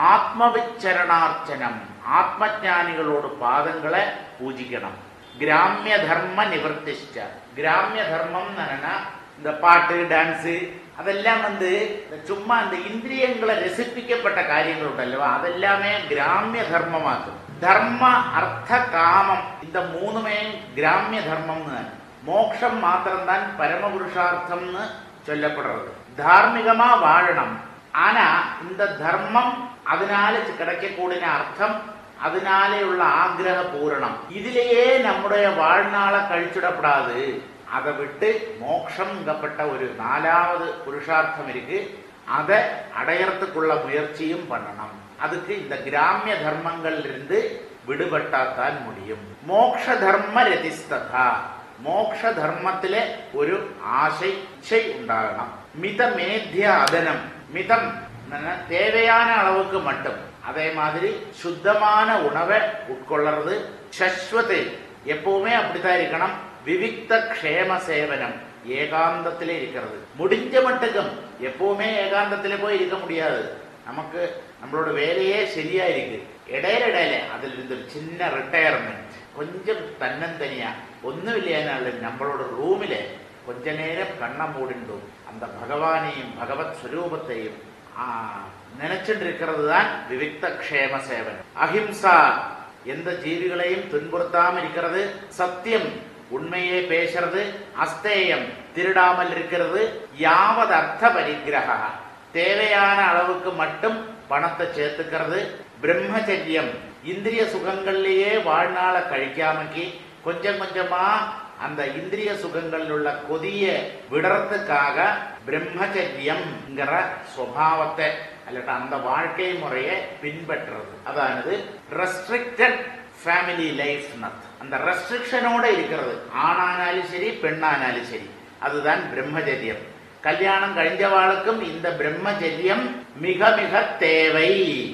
Speaker 5: ஆத்மவிச்சரணார்ச்சனம், ஆத்மஜானிகளோட பாதங்களை பூஜிக்கணும். கிராமிய தர்ம நிவர்த்திஷ்ட, கிராமிய தர்மம் என்னன்னா இந்த பாட்டு டான்ஸு அதெல்லாம் வந்து சும்மா இந்த இந்திரியங்களை ரசிப்பிக்கப்பட்ட காரியங்கள் உண்டல்லவா, அதெல்லாமே கிராமிய தர்மமாக்கும். தர்ம அர்த்த காமம் இந்த மூணுமே கிராமிய தர்மம்னு. மோக்ஷம் மாத்திரம்தான் பரமபுருஷார்த்தம்னு சொல்லப்படுறது. தார்மீகமா வாழணும். ஆனா இந்த தர்மம் அதனால கிடைக்கக்கூடிய அர்த்தம், அதனாலே உள்ள ஆக்கிரக பூரணம், ഇതിலேயே நம்முடைய வாழ்நாளை கழிச்சுடப்படாது. அதை விட்டு மோட்சம்ங்கப்பட்ட ஒரு நாலாவது புருஷார்த்தம் இருக்கு. அதை அடையறதுக்குள்ள முயற்சியும் பண்ணணும். அதுக்கு இந்த கிராமிய தர்மங்கள் இருந்து விடுபட்டாத்தான் முடியும். மோக்ஷ தர்ம ரதிஸ்ததா, மோக்ஷ தர்மத்திலே ஒரு ஆசை இச்சை உண்டாகணும். மித மேத்திய அதனம், மிதம் தேவையான அளவுக்கு மட்டும், அதே மாதிரி சுத்தமான உணவை உட்கொள்றது. சஸ்வத் எப்பவுமே அப்படித்தான் இருக்கணும். விவிக்த க்ஷேம சேவனம், ஏகாந்தத்திலே இருக்கிறது. முடிஞ்ச மட்டுக்கும் எப்பவுமே ஏகாந்தத்திலே போய் இருக்க முடியாது. நமக்கு நம்மளோட வேலையே சரியா இருக்கு. இடையில இடையில அதில் இருந்து ஒரு சின்ன ரிட்டையர்மெண்ட், கொஞ்சம் தன்னந்தனியா ஒன்னும் இல்லையானாலும் நம்மளோட ரூமில கொஞ்ச நேரம் கண்ண மூடிண்டு அந்த பகவானையும் பகவத் ஸ்வரூபத்தையும் நினைச்சுட்டு இருக்கிறது தான் விவிக்த க்ஷேம சேவனம். அஹிம்சா, எந்த ஜீவிகளையும் துன்புறுத்தாம இருக்கிறது. சத்தியம், உண்மையே பேசுறது. அஸ்தேயம், திருடாமல் இருக்கிறது. யாவது அர்த்த பரிகிரக, தேவையான அளவுக்கு மட்டும் பணத்தை சேர்த்துக்கிறது. பிரம்மச்சரியம், இந்திரிய சுகங்கள்லயே வாழ்நாள கழிக்காமக்கி கொஞ்சம் கொஞ்சமா அந்த இந்திரிய சுகங்கள் உள்ள கொதிய விடறதுக்காக பிரம்மச்சரியம்ங்கிற சுபாவத்தை அல்லட்ட அந்த வாழ்க்கை முறையை பின்பற்றுறது. அதானது ரெஸ்ட்ரிக்டட் ஃபேமிலி லைஃப். அந்த ரெஸ்ட்ரிக்ஷனோட இருக்கிறது, ஆணானாலும் சரி பெண்ணானாலும் சரி, அதுதான் பிரம்மச்சரியம். கல்யாணம் கழிஞ்சவாளுக்கும் இந்த பிரம்மச்சரியம் மிக மிக தேவை.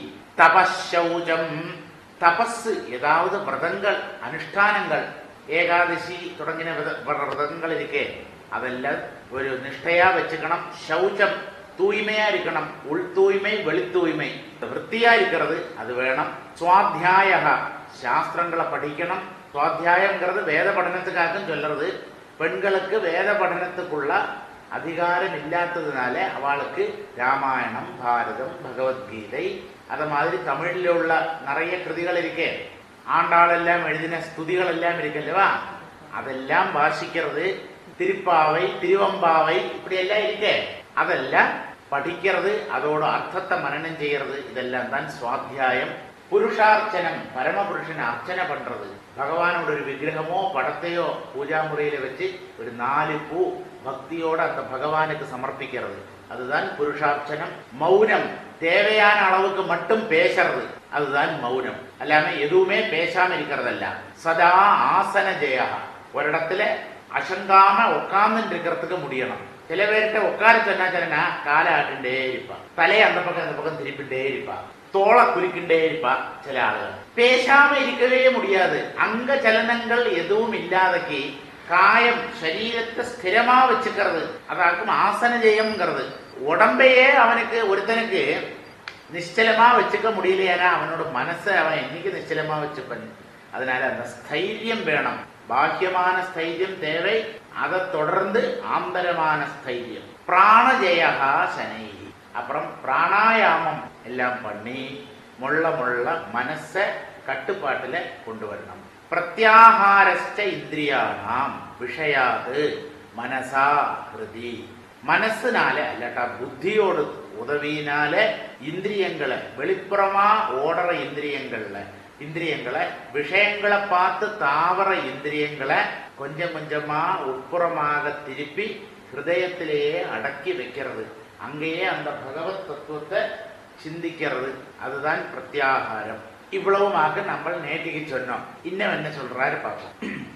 Speaker 5: தபஷௌச்சம், தபஸ், ஏதாவது விரதங்கள் அனுஷ்டானங்கள், ஏகாதசி தொடங்கின விரதங்கள் இருக்கே, அதெல்லாம் ஒரு நிஷ்டையா வச்சுக்கணும். சௌச்சம், தூய்மையா இருக்கணும், உள் தூய்மை வெளி தூய்மை, விருத்தியா இருக்கிறது அது வேணும். சுவாத்தியாய, சாஸ்திரங்களை படிக்கணும். சுவாத்தியாயம்ங்கிறது வேத படினத்துக்காக சொல்றது. பெண்களுக்கு வேத படினத்துக்குள்ள அதிகாரம் இல்லாததுனால அவளுக்கு ராமாயணம், பாரதம், பகவத்கீதை, அத மாதிரி தமிழில் உள்ள நிறைய கிருதிகள் இருக்கே, ஆண்டாள் எல்லாம் எழுதின ஸ்துதிகள் எல்லாம் இருக்கு அல்லவா, அதெல்லாம் வாசிக்கிறது. திருப்பாவை, திருவம்பாவை இப்படி எல்லாம் இருக்கே, அதெல்லாம் படிக்கிறது, அதோட அர்த்தத்தை மனனம் செய்யறது, இதெல்லாம் தான் சுவாத்தியாயம். புருஷார்ச்சனம், பரமபுருஷனை அர்ச்சனை பண்றது, பகவானோட ஒரு விக்கிரகமோ படத்தையோ பூஜா முறையில வச்சு ஒரு நாலு பூ பக்தியோட அந்த பகவானுக்கு சமர்ப்பிக்கிறது, அதுதான் புருஷார்ச்சனம். மௌனம், தேவையான அளவுக்கு மட்டும் பேசுறது, அதுதான் மௌனம். அல்லாம எதுவுமே பேசாம இருக்கிறதல்ல. சதா ஆசன ஜெயா, ஒரு இடத்துல அசங்காம உட்கார்ந்து இருக்கிறதுக்கு முடியணும். சில பேர்கிட்ட உட்கார சொன்னா சொன்னா காலை ஆட்டுண்டே இருப்பா, தலையை அந்த பக்கம் அந்த பக்கம் திருப்பிண்டே இருப்பா, தோளை குறிக்கின்றே இருப்பா. சில ஆளுகள் பேசாம இருக்கவே முடியாது. அங்க சலனங்கள் எதுவும் இல்லாதக்கு காயம் சரீரத்தை ஸ்திரமா வச்சுக்கிறது, அதாக்கும் ஆசன ஜெயம்ங்கிறது. உடம்பையே அவனுக்கு ஒருத்தனுக்கு நிச்சலமா வச்சுக்க முடியலையானா அவனோட மனசை அவன் என்னைக்கு நிச்சலமா வச்சுப்பன். அதனால அந்த ஸ்தைரியம் வேணும். பாக்கியமான ஸ்தைரியம் தேவை, அதை தொடர்ந்து ஆம்பரமான ஸ்தைரியம். பிராணஜயா சனை, அப்புறம் பிராணாயாமம் எல்லாம் பண்ணி முள்ள முள்ள மனச கட்டுப்பாட்டுல கொண்டு வரணும். பிரத்யாகாரஸ்ட இந்திரியானாம் விஷயாது மனசா ஹிருதி, மனசுனால அல்லட்டா புத்தியோடு உதவியினால இந்திரியங்களை, வெளிப்புறமா ஓடுற இந்திரியங்கள்ல இந்திரியங்களை, விஷயங்களை பார்த்து தாவர இந்திரியங்களை கொஞ்சம் கொஞ்சமா உட்புறமாக திருப்பி ஹிருதயத்திலேயே அடக்கி வைக்கிறது. அங்கேயே அந்த பகவத் தத்துவத்தை சிந்திக்கிறது, அதுதான் பிரத்யாகாரம். இவ்வளவுமாக நம்ம நேற்றுக்கு சொன்னோம். இன்னும் என்ன சொல்றாரு பார்ப்போம்.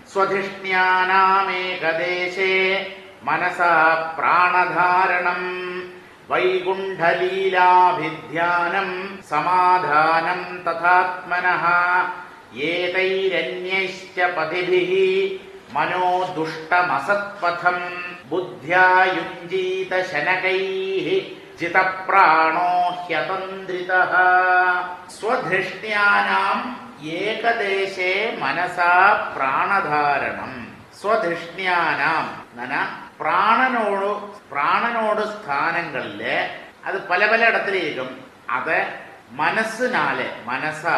Speaker 5: ஸ்வதிஷ்ஞானாமேகதேசே மனசா பிராணதாரணம் வைகுண்டலீலாபித்யானம் சமாதானம் ததாத்மனஹ ஏதைரன்யைஷ்ச பதிபிஹி மனோ துஷ்டமசத்பதம் புத்யா யுஞ்சீத சனகைஹி ஜிதப்ராணோ ஹ்யதந்திரிதஹ. ஸ்வதிஷ்ஞானாம் ஏகதேசே மனசா பிராணதாரணம். ஸ்வதிஷ்ஞானாம் பிராணனோடு பிராணனோடு ஸ்தானங்கள்ல அது பல பல இடத்துல இருக்கும். அத மனசுனால மனசா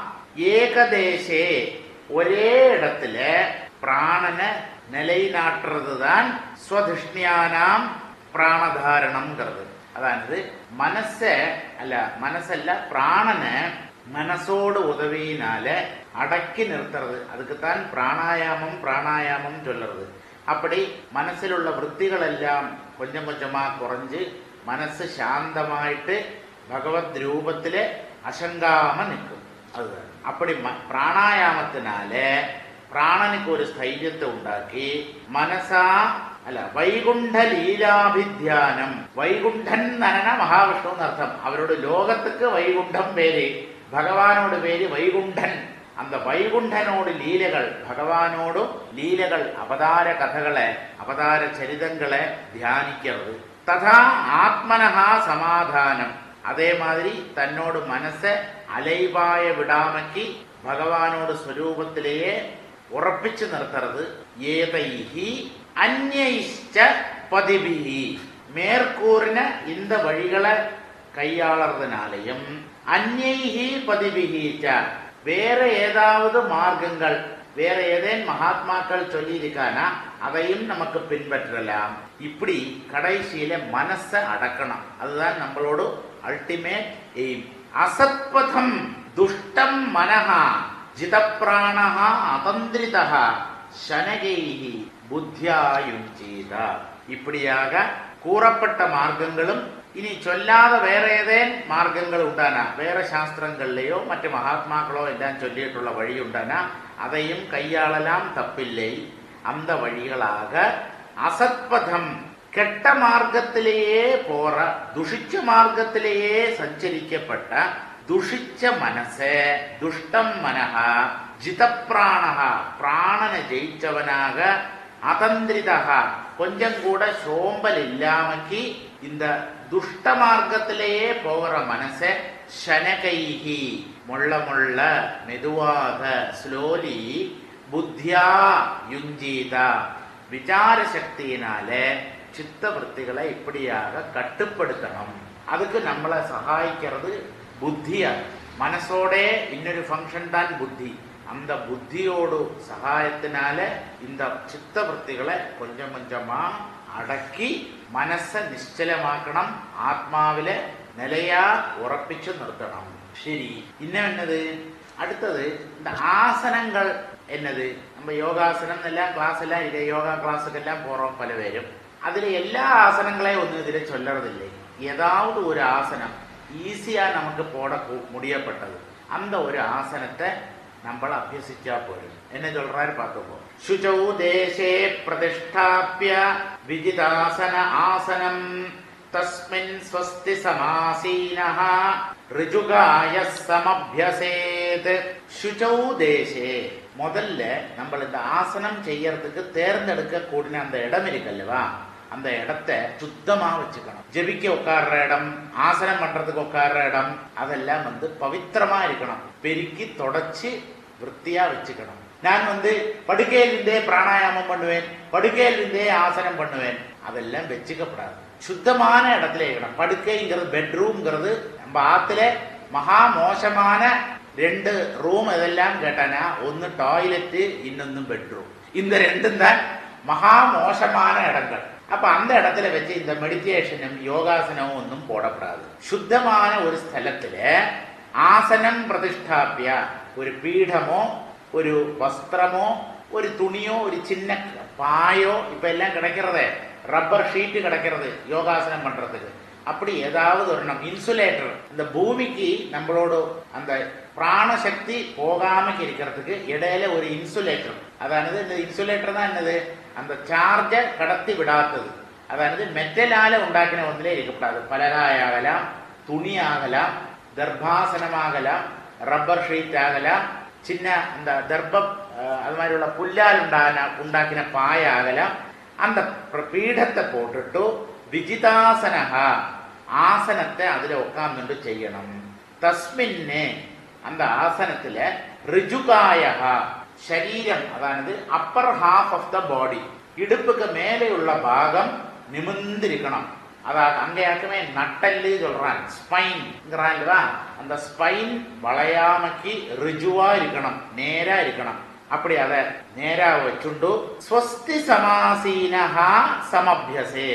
Speaker 5: ஏகதேசே ஒரே இடத்துல பிராணனை நிலைநாட்டுறது தான் ஸ்வதிஷ்ஞானாம் பிராணதாரணம்ங்கிறது. அதாவது மனச அல்ல மனசல்ல பிராணனை மனசோடு உதவியினால அடக்கி நிறுத்துறது, அதுக்குத்தான் பிராணாயாமம் பிராணாயாமம் சொல்றது. அப்படி மனசில் உள்ள விற்த்திகள் எல்லாம் கொஞ்சம் கொஞ்சமா குறைஞ்சு மனசு சாந்தமாயிட்டு பகவத் ரூபத்திலே அசங்காம நிற்கும். அதுதான் அப்படி பிராணாயாமத்தினால பிராணனுக்கு ஒரு ஸ்தைரியத்தை உண்டாக்கி மனசா அல்ல வைகுண்ட லீலாபித்யானம். வைகுண்டன் மகாவிஷ்ணுன்னு அர்த்தம். அவரோட லோகத்துக்கு வைகுண்டம் பேரு, பகவானோட பேரு வைகுண்டன். அந்த வைகுண்டனோடு லீலைகள், பகவானோடும் லீலைகள், அவதார கதைகளை, அவதார சரிதங்களை தியானிக்கிறது. ததா ஆத்மனஹா சமாதானம். அதே மாதிரி தன்னோடு மனசை அலைபாய விடாமக்கி பகவானோடு ஸ்வரூபத்திலேயே உறப்பிச்சு நிறுத்துறது. ஏதைஹி அந்யைஷ்ச பதிபிஹி, மேற்கூறின இந்த வழிகளை கையாளறதுனாலையும் அந்யைஹி பதிபிஹிச்ச, வேற ஏதாவது மார்க்கங்கள் வேற ஏதேன் மகாத்மாக்கள் சொல்லி இருக்கானா அதையும் நமக்கு பின்பற்றலாம். இப்படி கடைசியில மனசை அடக்கணும். அதுதான் நம்மளோட அல்டிமேட் எய்ம். அசத்பதம் துஷ்டம் மனஹா ஜிதப்ராணஹா அதந்திரிதஹா சனகைஹி புத்தியாயுஞ்சீதா. இப்படியாக கூறப்பட்ட மார்க்கங்களும் ഇനി ചൊല്ലാതെ വേറെ ഏതേൻ മാർഗങ്ങൾ ഉണ്ടാനാ, വേറെ ശാസ്ത്രങ്ങളിലെയോ മറ്റ് മഹാത്മാക്കളോ എല്ലാം ചൊല്ലിയിട്ടുള്ള വഴി ഉണ്ടാനാ, അതെയും കൈയാളലാം തപ്പില്ലേ. அந்த வழிகளாக அசத்பதம் கெட்ட மார்க்கத்திலேயே போற, துஷிச்ச மார்க்கத்திலேயே சஞ்சரிக்கப்பட்ட துஷிச்ச மனசே, துஷ்டம் மனஹ, ஜிதப்பிராணஹ, பிராணனை ஜெயிச்சவனாக, அதந்திரிதஹ, கொஞ்சம் கூட சோம்பல் இல்லாமக்கி இந்த துஷ்ட மார்க்கத்திலேயே போகிற மனசை ஷனகைஹி, முள்ள முள்ள மெதுவாக ஸ்லோலி, புத்தியா யுஞ்சீதா, விசார சக்தியினால சித்தவൃத்திகளை இப்படியாக கட்டுப்படுத்தணும். அதுக்கு நம்மளை சகாயிக்கிறது புத்தியா. மனசோட இன்னொரு ஃபங்க்ஷன் தான் புத்தி. அந்த புத்தியோடு சகாயத்தினால இந்த சித்தவൃத்திகளை கொஞ்சம் கொஞ்சமா அடக்கி மனசை நிശ്ചലമാക്കണം, ஆத்மாவில நிலையா உറപ്പിച്ചു நிறுத்தணும். சரி, இன்னும் என்னது அடுத்தது? இந்த ஆசனங்கள் என்னது? நம்ம யோகாசனம் எல்லாம் கிளாஸ் எல்லாம் இருக்கு, யோகா கிளாஸுக்கெல்லாம் போறோம் பல பேரும். அதுல எல்லா ஆசனங்களையும் ஒன்றும் இதுல சொல்லறதில்லை. ஏதாவது ஒரு ஆசனம் ஈஸியா நமக்கு போட முடியப்பட்டது, அந்த ஒரு ஆசனத்தை நம்ம அபியசிச்சா போயிடும். என்ன சொல்றாரு பார்த்துப்போம். சுச்சௌ தேசே பிரதிஷ்டாப்ய விஜிதாசன ஆசனம் தஸ்மின் ஸ்வஸ்தி சமாசீனஹ ரிஜுகாய சமப்யசேத். சுச்சௌ தேசே, முதல்ல நம்ம இந்த ஆசனம் செய்யறதுக்கு தேர்ந்தெடுக்க கூடின அந்த இடம் இருக்குல்லவா, அந்த இடத்த சுத்தமா வச்சுக்கணும். ஜெபிக்க உட்கார்ற இடம், ஆசனம் பண்றதுக்கு உட்கார்ற இடம், அதெல்லாம் வந்து பவித்திரமா இருக்கணும். பெருக்கி தொடச்சு விற்த்தியா வச்சுக்கணும். நான் வந்து படுக்கையிலிருந்தே பிராணாயாமம் பண்ணுவேன், படுக்கையிலிருந்தே ஆசனம் பண்ணுவேன், அதெல்லாம் வச்சுக்கப்படாது. சுத்தமான இடத்துல இருக்கணும். படுக்கைங்கிறது பெட்ரூம்ங்கிறது நம்ம ஆத்துல மகா மோசமான ரெண்டு ரூம் எதெல்லாம் கேட்டானா, ஒன்னு டாய்லெட், இன்னொன்னு பெட்ரூம். இந்த ரெண்டும் தான் மகா மோசமான இடங்கள். அப்ப அந்த இடத்துல வச்சு இந்த மெடிடேஷனும் யோகாசனமும் ஒன்றும் போடப்படாது. சுத்தமான ஒரு ஸ்தலத்துல ஆசனம் பிரதிஷ்டாபிய, ஒரு பீடமோ ஒரு வஸ்திரமோ ஒரு துணியோ ஒரு சின்ன பாயோ, இப்ப எல்லாம் கிடைக்கிறதே ரப்பர் ஷீட்டு கிடைக்கிறது யோகாசனம் பண்றதுக்கு, அப்படி ஏதாவது ஒரு நம்ம இன்சுலேட்டர், இந்த பூமிக்கு நம்மளோட அந்த பிராணசக்தி போகாம இருக்கிறதுக்கு இடையில ஒரு இன்சுலேட்டர், அதானது இந்த இன்சுலேட்டர் தான் என்னது, அந்த சார்ஜை கடத்தி விடாத்தது. அதானது மெட்டலால உண்டாக்கின ஒன்றிலே இருக்கக்கூடாது. பலகாயாகலாம், துணி ஆகலாம், தர்பாசனமாகலாம், ரப்பர் ஷீட் ஆகலாம், சின்ன இந்த தர்ப்பம் அது மாதிரி உள்ள புல்லால் உண்டான உண்டாக்கின பாய ஆகலாம். அந்த பீடத்தை போட்டுட்டு விஜிதாசனஹா, ஆசனத்தை அதுல உட்கார்ந்து செய்யணும். தஸ்மின்னு, அந்த ஆசனத்துல ரிஜுகாயஹா, சரீரம் அதானது upper half of the body, இடுப்புக்கு மேலே உள்ள பாகம் நிமிர்ந்திருக்கணும். அதாவது அங்கேயாக்குமே நட்டல்லு சொல்றான், ஸ்பைன்ங்கிறான் இல்லவா, அந்த ஸ்பைன் வளையாமக்கி ரிஜுவா இருக்கணும், நேரா இருக்கணும். அப்படி அதை நேரா வச்சுண்டு ஸ்வஸ்தி சமாசீனஹா சமபியசே,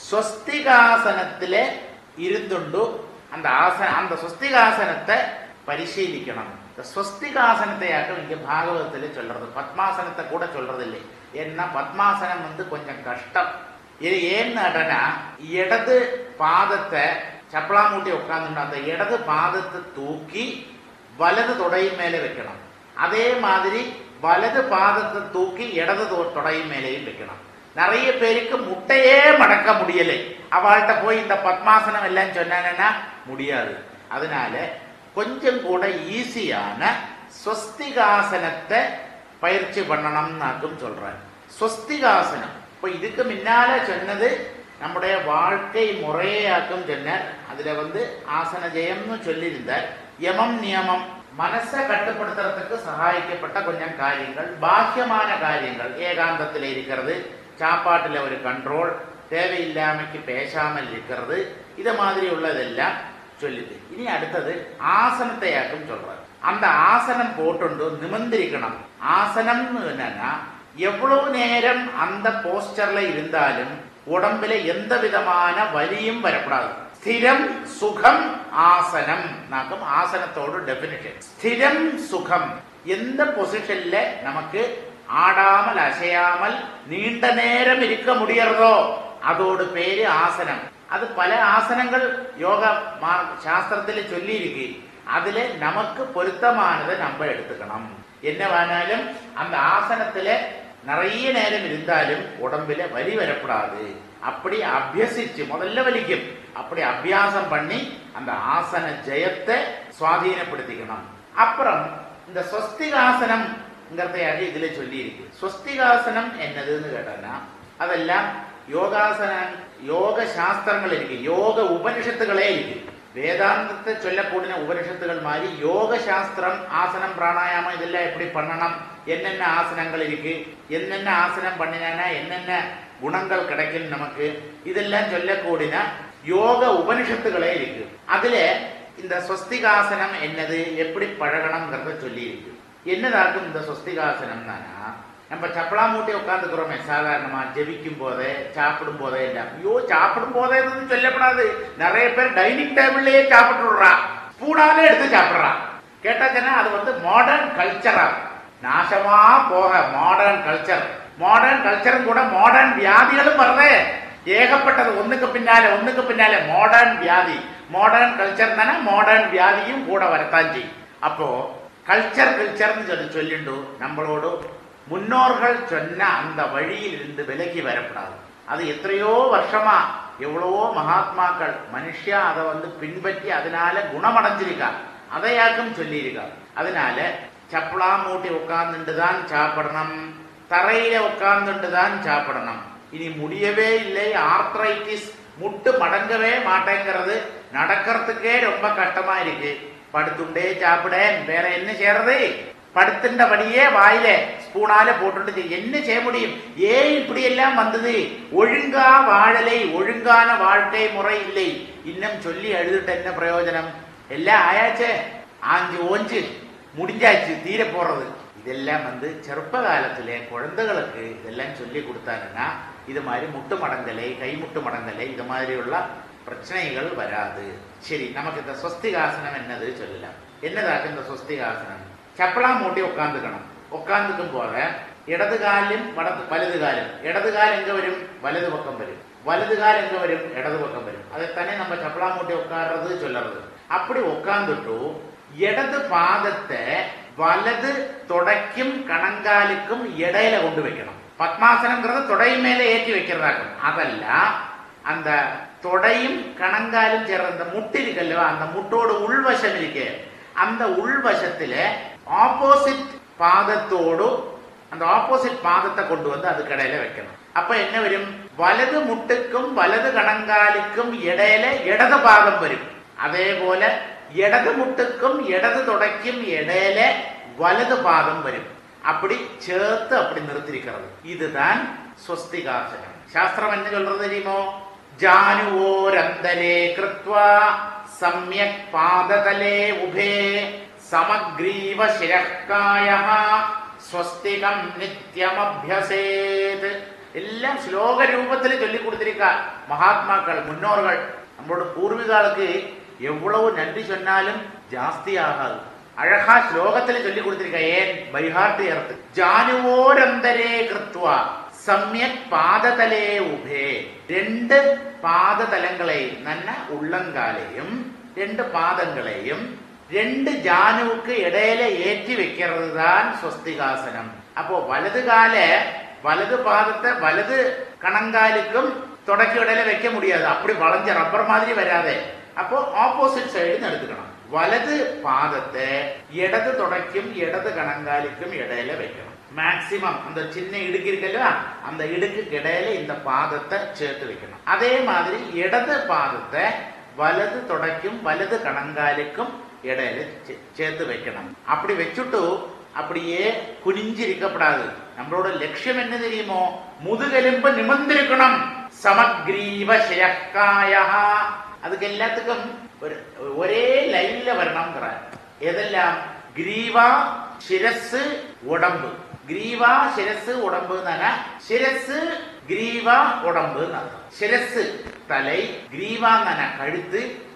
Speaker 5: ஸ்வஸ்திகாசனத்திலே இருந்துண்டு அந்த ஆசன அந்த ஸ்வஸ்திகாசனத்தை பரிசீலிக்கணும். இந்த ஸ்வஸ்திகாசனத்தையாட்டும் இங்க பாகவதத்திலே சொல்றது, பத்மாசனத்தை கூட சொல்றது இல்லை. ஏன்னா பத்மாசனம் வந்து கொஞ்சம் கஷ்டம். இது ஏன்னா இடது பாதத்தை சப்பலா மூட்டி உட்கார்ந்து அந்த இடது பாதத்தை தூக்கி வலது தொடையின் மேலே வைக்கணும். அதே மாதிரி வலது பாதத்தை தூக்கி இடது தொடையின் மேலேயும் வைக்கணும். நிறைய பேருக்கு முட்டையே மடக்க முடியலை. அவள்கிட்ட போய் இந்த பத்மாசனம் எல்லாம் சொன்னா முடியாது. அதனால கொஞ்சம் கூட ஈஸியான ஸ்வஸ்திகாசனத்தை பயிற்சி பண்ணணும்னாக்கும் சொல்றேன். ஸ்வஸ்திகாசனம் இப்ப இதுக்கு முன்னால சொன்னது நம்முடைய வாழ்க்கை முறையாக்கும் சொன்னார். அதுல வந்து ஆசன ஜெயம்னு சொல்லியிருந்தார். யமம் நியமம், மனசை கட்டுப்படுத்துறதுக்கு சகாயிக்கப்பட்ட கொஞ்சம் காரியங்கள், பாக்கியமான காரியங்கள், ஏகாந்தத்தில் இருக்கிறது, சாப்பாட்டுல ஒரு கண்ட்ரோல், தேவையில்லாமைக்கு பேசாமல் இருக்கிறது, இத மாதிரி உள்ளதெல்லாம் சொல்லுது. இனி அடுத்தது ஆசனத்தையாக்கும் சொல்றாரு. அந்த ஆசனம் போட்டு நிமிர்ந்திருக்கணும். ஆசனம்னு என்னன்னா எவ்வளவு நேரம் அந்த போஸ்டர்ல இருந்தாலும் உடம்புல எந்த விதமான வலியும் வரக்கூடாது. ஸ்திரம் சுகம் ஆசனம் நாக்கும் ஆசனத்தோடு டெபினிஷன். ஸ்திரம் சுகம், எந்த பொசிஷன்ல நமக்கு ஆடாமல் அசையாமல் நீண்ட நேரம் இருக்க முடியறதோ அதோடு பேரு ஆசனம். அது பல ஆசனங்கள் யோகா சாஸ்திரத்தில் சொல்லி இருக்கு. அதுல நமக்கு பொருத்தமானதை நம்ம எடுத்துக்கணும். என்னவானாலும் அந்த ஆசனத்துல நிறைய நேரம் இருந்தாலும் உடம்புல வலி வரக்கூடாது. அப்படி அபியசிச்சு, முதல்ல வலிக்கும், அப்படி அபியாசம் பண்ணி அந்த ஆசன ஜெயத்தை சுவாதீனப்படுத்திக்கணும். அப்புறம் இந்த ஸ்வஸ்திகாசனம் இதுல சொல்லி இருக்கு. ஸ்வஸ்திகாசனம் என்னதுன்னு கேட்டா அதெல்லாம் யோகாசன யோக சாஸ்திரங்கள் இருக்கு, யோக உபனிஷத்துகளே இருக்கு. வேதாந்தத்தை சொல்லக்கூடிய உபனிஷத்துகள் மாதிரி யோக சாஸ்திரம், ஆசனம் பிராணாயாமம் இதெல்லாம் எப்படி பண்ணணும், என்னென்ன ஆசனங்கள் இருக்கு, என்னென்ன ஆசனம் பண்ணினா என்னென்ன குணங்கள் கிடைக்கும் நமக்கு, இதெல்லாம் சொல்லக்கூடிய யோக உபனிஷத்துகளே இருக்கு. அதுல இந்த ஸ்வஸ்திகாசனம் என்னது, எப்படி பழகணும்ங்கிறத சொல்லி இருக்கு. என்னதாக்கும் இந்த ஸ்வஸ்திகாசனம் தானா, நம்ம சப்பலா மூட்டை உட்காந்துக்கிறோமே சாதாரணமா ஜெபிக்கும் போதே சாப்பிடும் போதே இல்ல, ஐயோ சாப்பிடும் போதே சொல்லப்படாது. நிறைய பேர் டைனிங் டேபிள்லயே சாப்பிட்டு விடுறா, ஸ்பூனாலே எடுத்து சாப்பிடுறான். கேட்டாச்சுன்னா அது வந்து மாடர்ன் கல்ச்சரா நாசமா போக. மாடர்ன் கல்ச்சர் மாடர்ன் கல்ச்சரும் கூட மாடர்ன் வியாதிகளும் வருது ஏகப்பட்டது. ஒண்ணுக்கு பின்னால ஒண்ணுக்கு பின்னால மாடர்ன் வியாதி. மாடர்ன் கல்ச்சர் தானே மாடர்ன் வியாதியும் கூட வரத்தான் செய்யும். அப்போ கல்ச்சர் கல்ச்சர்னு சொல்லி சொல்லிட்டு நம்மளோட முன்னோர்கள் சொன்ன அந்த வழியில் இருந்து விலகி வரக்கூடாது. அது எத்தனையோ வருஷமா எவ்வளவோ மகாத்மாக்கள் மனுஷா அதை வந்து பின்பற்றி அதனால குணமடைஞ்சிருக்காங்க, அதையாக்கும் சொல்லியிருக்காங்க. அதனால சப்பலா மூட்டி உட்கார்ந்துட்டு தான் சாப்பிடணும், தரையில உட்கார்ந்துட்டு தான் சாப்பிடணும். இனி முடியவே இல்லை, ஆர்த்ரைட்டிஸ் முட்டு மடங்கவே மாட்டேங்கிறது, நடக்கிறதுக்கே ரொம்ப கஷ்டமா இருக்கு. படுத்துண்டே சாப்பிட வேற என்ன செய்யறது, படுத்துட்டபடியே வாயில ஸ்பூனால போட்டு என்ன செய்ய முடியும்? ஏன் இப்படி எல்லாம் வந்தது? ஒழுங்கா வாழலை, ஒழுங்கான வாழ்க்கை முறை இல்லை. இன்னும் சொல்லி எழுதிட்ட என்ன பிரயோஜனம்? எல்லாம் ஆயாச்சே, ஆஞ்சு ஓஞ்சு முடிஞ்சாச்சு, தீர போறது. இதெல்லாம் வந்து சிறப்ப காலத்திலே குழந்தைகளுக்கு இதெல்லாம் சொல்லி கொடுத்தாங்கன்னா இது மாதிரி முட்டு மடங்கலை, கைமுட்டு மடங்கலை, இது மாதிரி உள்ள பிரச்சனைகள் வராது. சரி, நமக்கு இந்த ஸ்வஸ்திகாசனம் என்னது சொல்லலாம். என்னதாக இந்த ஸ்வஸ்திகாசனம்? சப்பலா மூட்டி உட்காந்துக்கணும். உட்காந்துக்கும் போல இடது காலிலும் வடது வலது காலும், இடது கால் எங்க வரும்? வலது பக்கம் வரும். வலது கால் எங்க வரும்? இடது பக்கம் வரும். அதைத்தானே நம்ம சப்பலா மூட்டி உட்கார்றது சொல்றது. அப்படி உட்கார்ந்துட்டு இடது பாதத்தை வலது தொடைக்கும் கணங்காலுக்கும் இடையில கொண்டு வைக்கணும். பத்மாசனம்ங்கிறது தொடை மேல ஏற்றி வைக்கிறதாக்கும். அதெல்லாம் அந்த தொடையும் கணங்காலும் சேர்ற அந்த முட்டு இருக்குல்லவா, அந்த முட்டோட உள்வசம் இருக்கு, அந்த உள்வசத்துல ஆப்போசிட் பாதத்தோடு அந்த ஆப்போசிட் பாதத்தை கொண்டு வந்து அது கடையில வைக்கணும். அப்ப என்ன வரும்? வலது முட்டுக்கும் வலது கணங்காலுக்கும் இடையில இடது பாதம் வரும். அதே போல இடது முட்டுக்கும் இடது தொடைக்கும் இடையில வலது பாதம் வரும். அப்படி சேர்த்து அப்படி நிறுத்திருக்கிறது. இதுதான் ஸ்வஸ்திகாசனம். சாஸ்திரம் என்ன சொல்றது தெரியுமோ? ஜானுவோரந்தரே கிருத்வா சம்யக் பாததலே உபே சமக்ரீவ சிரக்காயஹ ஸ்வஸ்திகம் நித்யமப்யசேத். எல்லாம் ஸ்லோக ரூபத்தில் சொல்லி கொடுத்திருக்கா மகாத்மாக்கள், முன்னோர்கள். நம்மளோட பூர்வீகாலுக்கு எவ்வளவு நன்றி சொன்னாலும் ஜாஸ்தி ஆகாது. அழகா ஸ்லோகத்தில் சொல்லி கொடுத்திருக்க. ஏன் பைஹார்ட் ஏறது? ஜானுவோரந்தரே கிருத்வா சம்யக் பாததலே உபே. ரெண்டு பாததலங்களை நன்ன உள்ளங்காலையும் ரெண்டு பாதங்களையும் ரெண்டு ஜானுவுக்கு இடையில ஏற்றி வைக்கிறது தான் ஸ்வஸ்திகாசனம். அப்போ வலது கால வலது பாதத்தை வலது கணங்காலுக்கும் தொடக்கி இடையில வைக்க முடியாது, அப்படி வளைஞ்ச ரப்பர் மாதிரி வராதே. அப்போ ஆப்போசிட் சைடு எடுத்துக்கணும். வலது பாதத்தை இடது தொடக்கும் இடது கணங்காலுக்கும் இடையில வைக்கணும். மேக்சிமம் அந்த சின்ன இடுக்கு இருக்குல்ல, அந்த இடுக்கு இடையில இந்த பாதத்தை சேர்த்து வைக்கணும். அதே மாதிரி இடது பாதத்தை வலது தொடக்கும் வலது கணங்காலுக்கும் இடையில சேர்த்து வைக்கணும். அப்படி வச்சுட்டு அப்படியே குனிஞ்சிருக்கப்படாது. நம்மளோட லட்சியம் என்ன தெரியுமோ? முதுகெலும்பு நிமிர்ந்திருக்கணும். சமக்ரீவ சிரக்காயஹ. அதுக்கு எல்லாத்துக்கும் ஒரே லைன்ல வரணும்ங்கிற. எதெல்லாம்? கிரீவா சிரசு உடம்பு. கிரீவா சிரசு உடம்பு தானே. சிரசு கிரீவா உடம்பு. சிரசு தலை, கிரீவா தானே கழுத்து,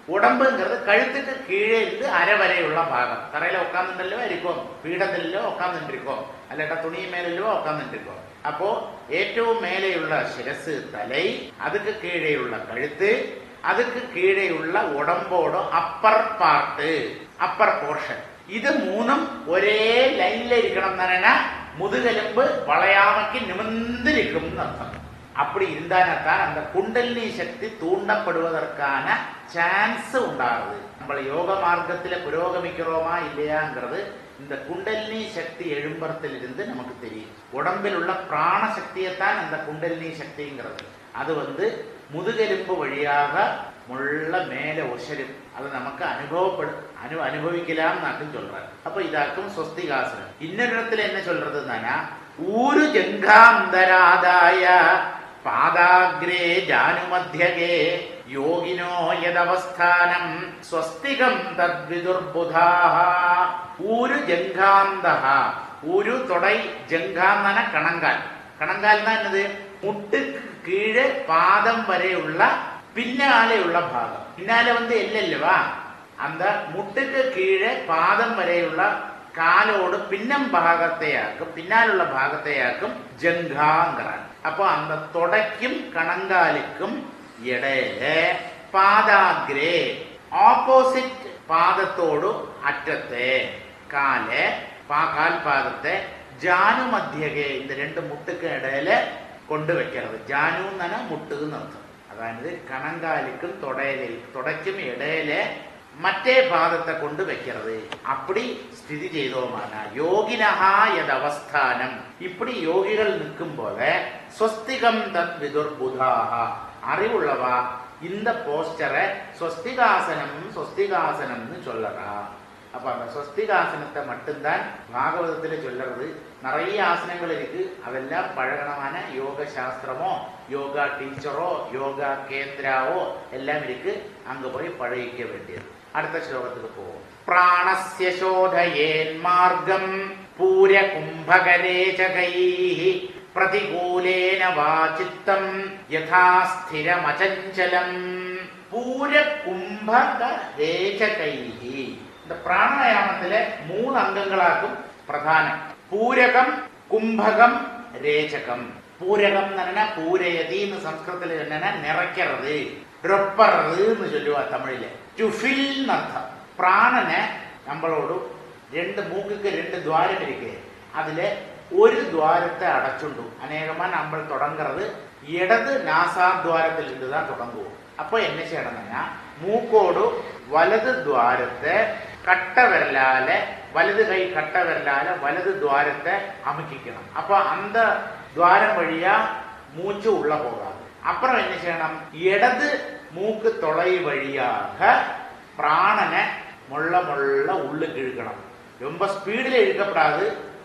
Speaker 5: உடம்புங்கிறது கழுத்துக்கு கீழே இருந்து அரை வரையுள்ள பாகம். தரையில உட்காந்துட்டல்லவோ இருக்கும், பீடத்திலோ உட்காந்துருக்கோம், அல்லட்டா துணி மேலோ உட்காந்துருக்கோம். அப்போ ഏറ്റവും மேலேயுள்ள சிரசு தலை, அதுக்கு கீழே உள்ள கழுத்து, அதுக்கு கீழே உள்ள உடம்போட அப்பர் பார்ட்டு, அப்பர் போர்ஷன், இது மூணும் ஒரே லைன்ல இருக்கணும் தானே முதுகெலும்பு வளையாமக்கு நிமிர்ந்து இருக்கும்னு அர்த்தம். அப்படி இருந்தால்தான் அந்த குண்டலினி சக்தி தூண்டப்படுவதற்கான சான்ஸ் உண்டாகுது. நம்ம யோக மார்க்கத்துல புரோகமிக்கிறோமா இல்லையாங்கிறது இந்த குண்டலினி சக்தி எழும்புறத்திலிருந்து நமக்கு தெரியும். உடம்பில் உள்ள பிராண சக்தியைத்தான் அந்த குண்டலினி சக்திங்கிறது. அது வந்து முதுகெலும்பு வழியாக முள்ள மேல ஒசரும். அது நமக்கு அனுபவப்படு அனு அனுபவிக்கலாம் சொல்றாரு. அப்ப இதாக்கும் ஸ்வஸ்திகாசனம். இன்னொரு இடத்துல என்ன சொல்றதுன்னா, ஊரு ஜங்காந்தராதாய பாதாகிரே ஜானுமத்தியகே யோகினோ யதவஸ்தானம் ஸ்வஸ்திகம் தத்விதுர்புதாஹ. ஊரு ஜங்காந்தஹ, ஊரு தொடை, ஜங்காந்தன கணங்கால். கணங்கால் தான் என்னது? முட்டுக்கு கீழே பாதம் வரை உள்ள பின்னாலே உள்ள பாகம். பின்னாலே வந்து எல்லல்லவா, அந்த முட்டுக்கு கீழே பாதம் வரையுள்ள காலோடு பின்னம் பாகத்தையாக்கும், பின்னாലുള്ള ഭാഗത്തെയാക്കും ജംഘാങ്കറാൻ. അപ്പൊ அந்த தொடக்கும் கணங்காலுக்கும் இடையில பாதாഗ്രേ, ஆப்போசிட் பாதத்தோடு அற்றത്തെ காலே கால்பாதത്തെ ஜானு மத்தியகே, இந்த ரெண்டு முட்டுக்கு இடையில கொண்டு வைக்கிறது. ஜானு முட்டுன்னு அர்த்தம். அதாவது கணங்காலுக்கும் தொடையில தொடக்கும் இடையில மற்றே பாதத்தை கொண்டு வைக்கிறது. அப்படி ஸ்திதி செய்தோமானா யோகினஹா யத் அவஸ்தானம், இப்படி யோகிகள் நிற்கும் போல ஸ்வஸ்திகம் தத் விதுர்புதாஹ, அறிவுள்ளவா இந்த போஸ்டரை ஸ்வஸ்திகாசனம் ஸ்வஸ்திகாசனம்னு சொல்லறா. அப்ப அந்த ஸ்வஸ்திகாசனத்தை மட்டும்தான் பாகவதத்துல சொல்றது. நிறைய ஆசனங்கள் இருக்கு, அதெல்லாம் பழகணமான யோக சாஸ்திரமோ யோகா டீச்சரோ யோகா கேந்திராவோ எல்லாம் இருக்கு, அங்க போய் பழகிக்க வேண்டியது. அடுத்த ஸ்லோகத்துக்கு போவோம். பிராணஸ்ய சோதயேன் மார்க்கம் பூர கும்பகரேச்சகைஹி பிரதிகூலேன வா சித்தம் யதா ஸ்திரமசஞ்சலம். பூர கும்பகரேச்சகைஹி, இந்த பிராணாயாமத்துல மூணு அங்கங்களாக்கும் பிரதானம். பூரகம், கும்பகம், ரேச்சகம். பூரகம் பூரயதின்னு சம்ஸ்கிருதத்துல என்னன்னா நிறைக்கிறது, ரொப்பறதுன்னு சொல்லுவா தமிழ்ல. டு ஃபில் அர்த்தம். பிராணனை நம்மளோட ரெண்டு மூக்குக்கு ரெண்டு துவாரம் இருக்கு, அதுல ஒரு துவாரத்தை அடைச்சுண்டு அநேகமா நம்ம தொடங்குறது இடது நாசாத்வாரத்தில் இருந்து தான் தொடங்குவோம். அப்போ என்ன செய்யணும்னா மூக்கோடு வலது துவாரத்தை கட்ட விரலால, வலது கை கட்ட விரலால வலது துவாரத்தை அமுக்கிக்கணும். அப்ப அந்த துவாரம் வழியா மூச்சு உள்ள போகாது. அப்புறம் என்ன செய்யணும், இடது மூக்கு தொலை வழியாக பிராணனை மொள்ள மொள்ள உள்ளுக்கு இழுக்கணும். ரொம்ப ஸ்பீடில் இழுக்கப்படாது,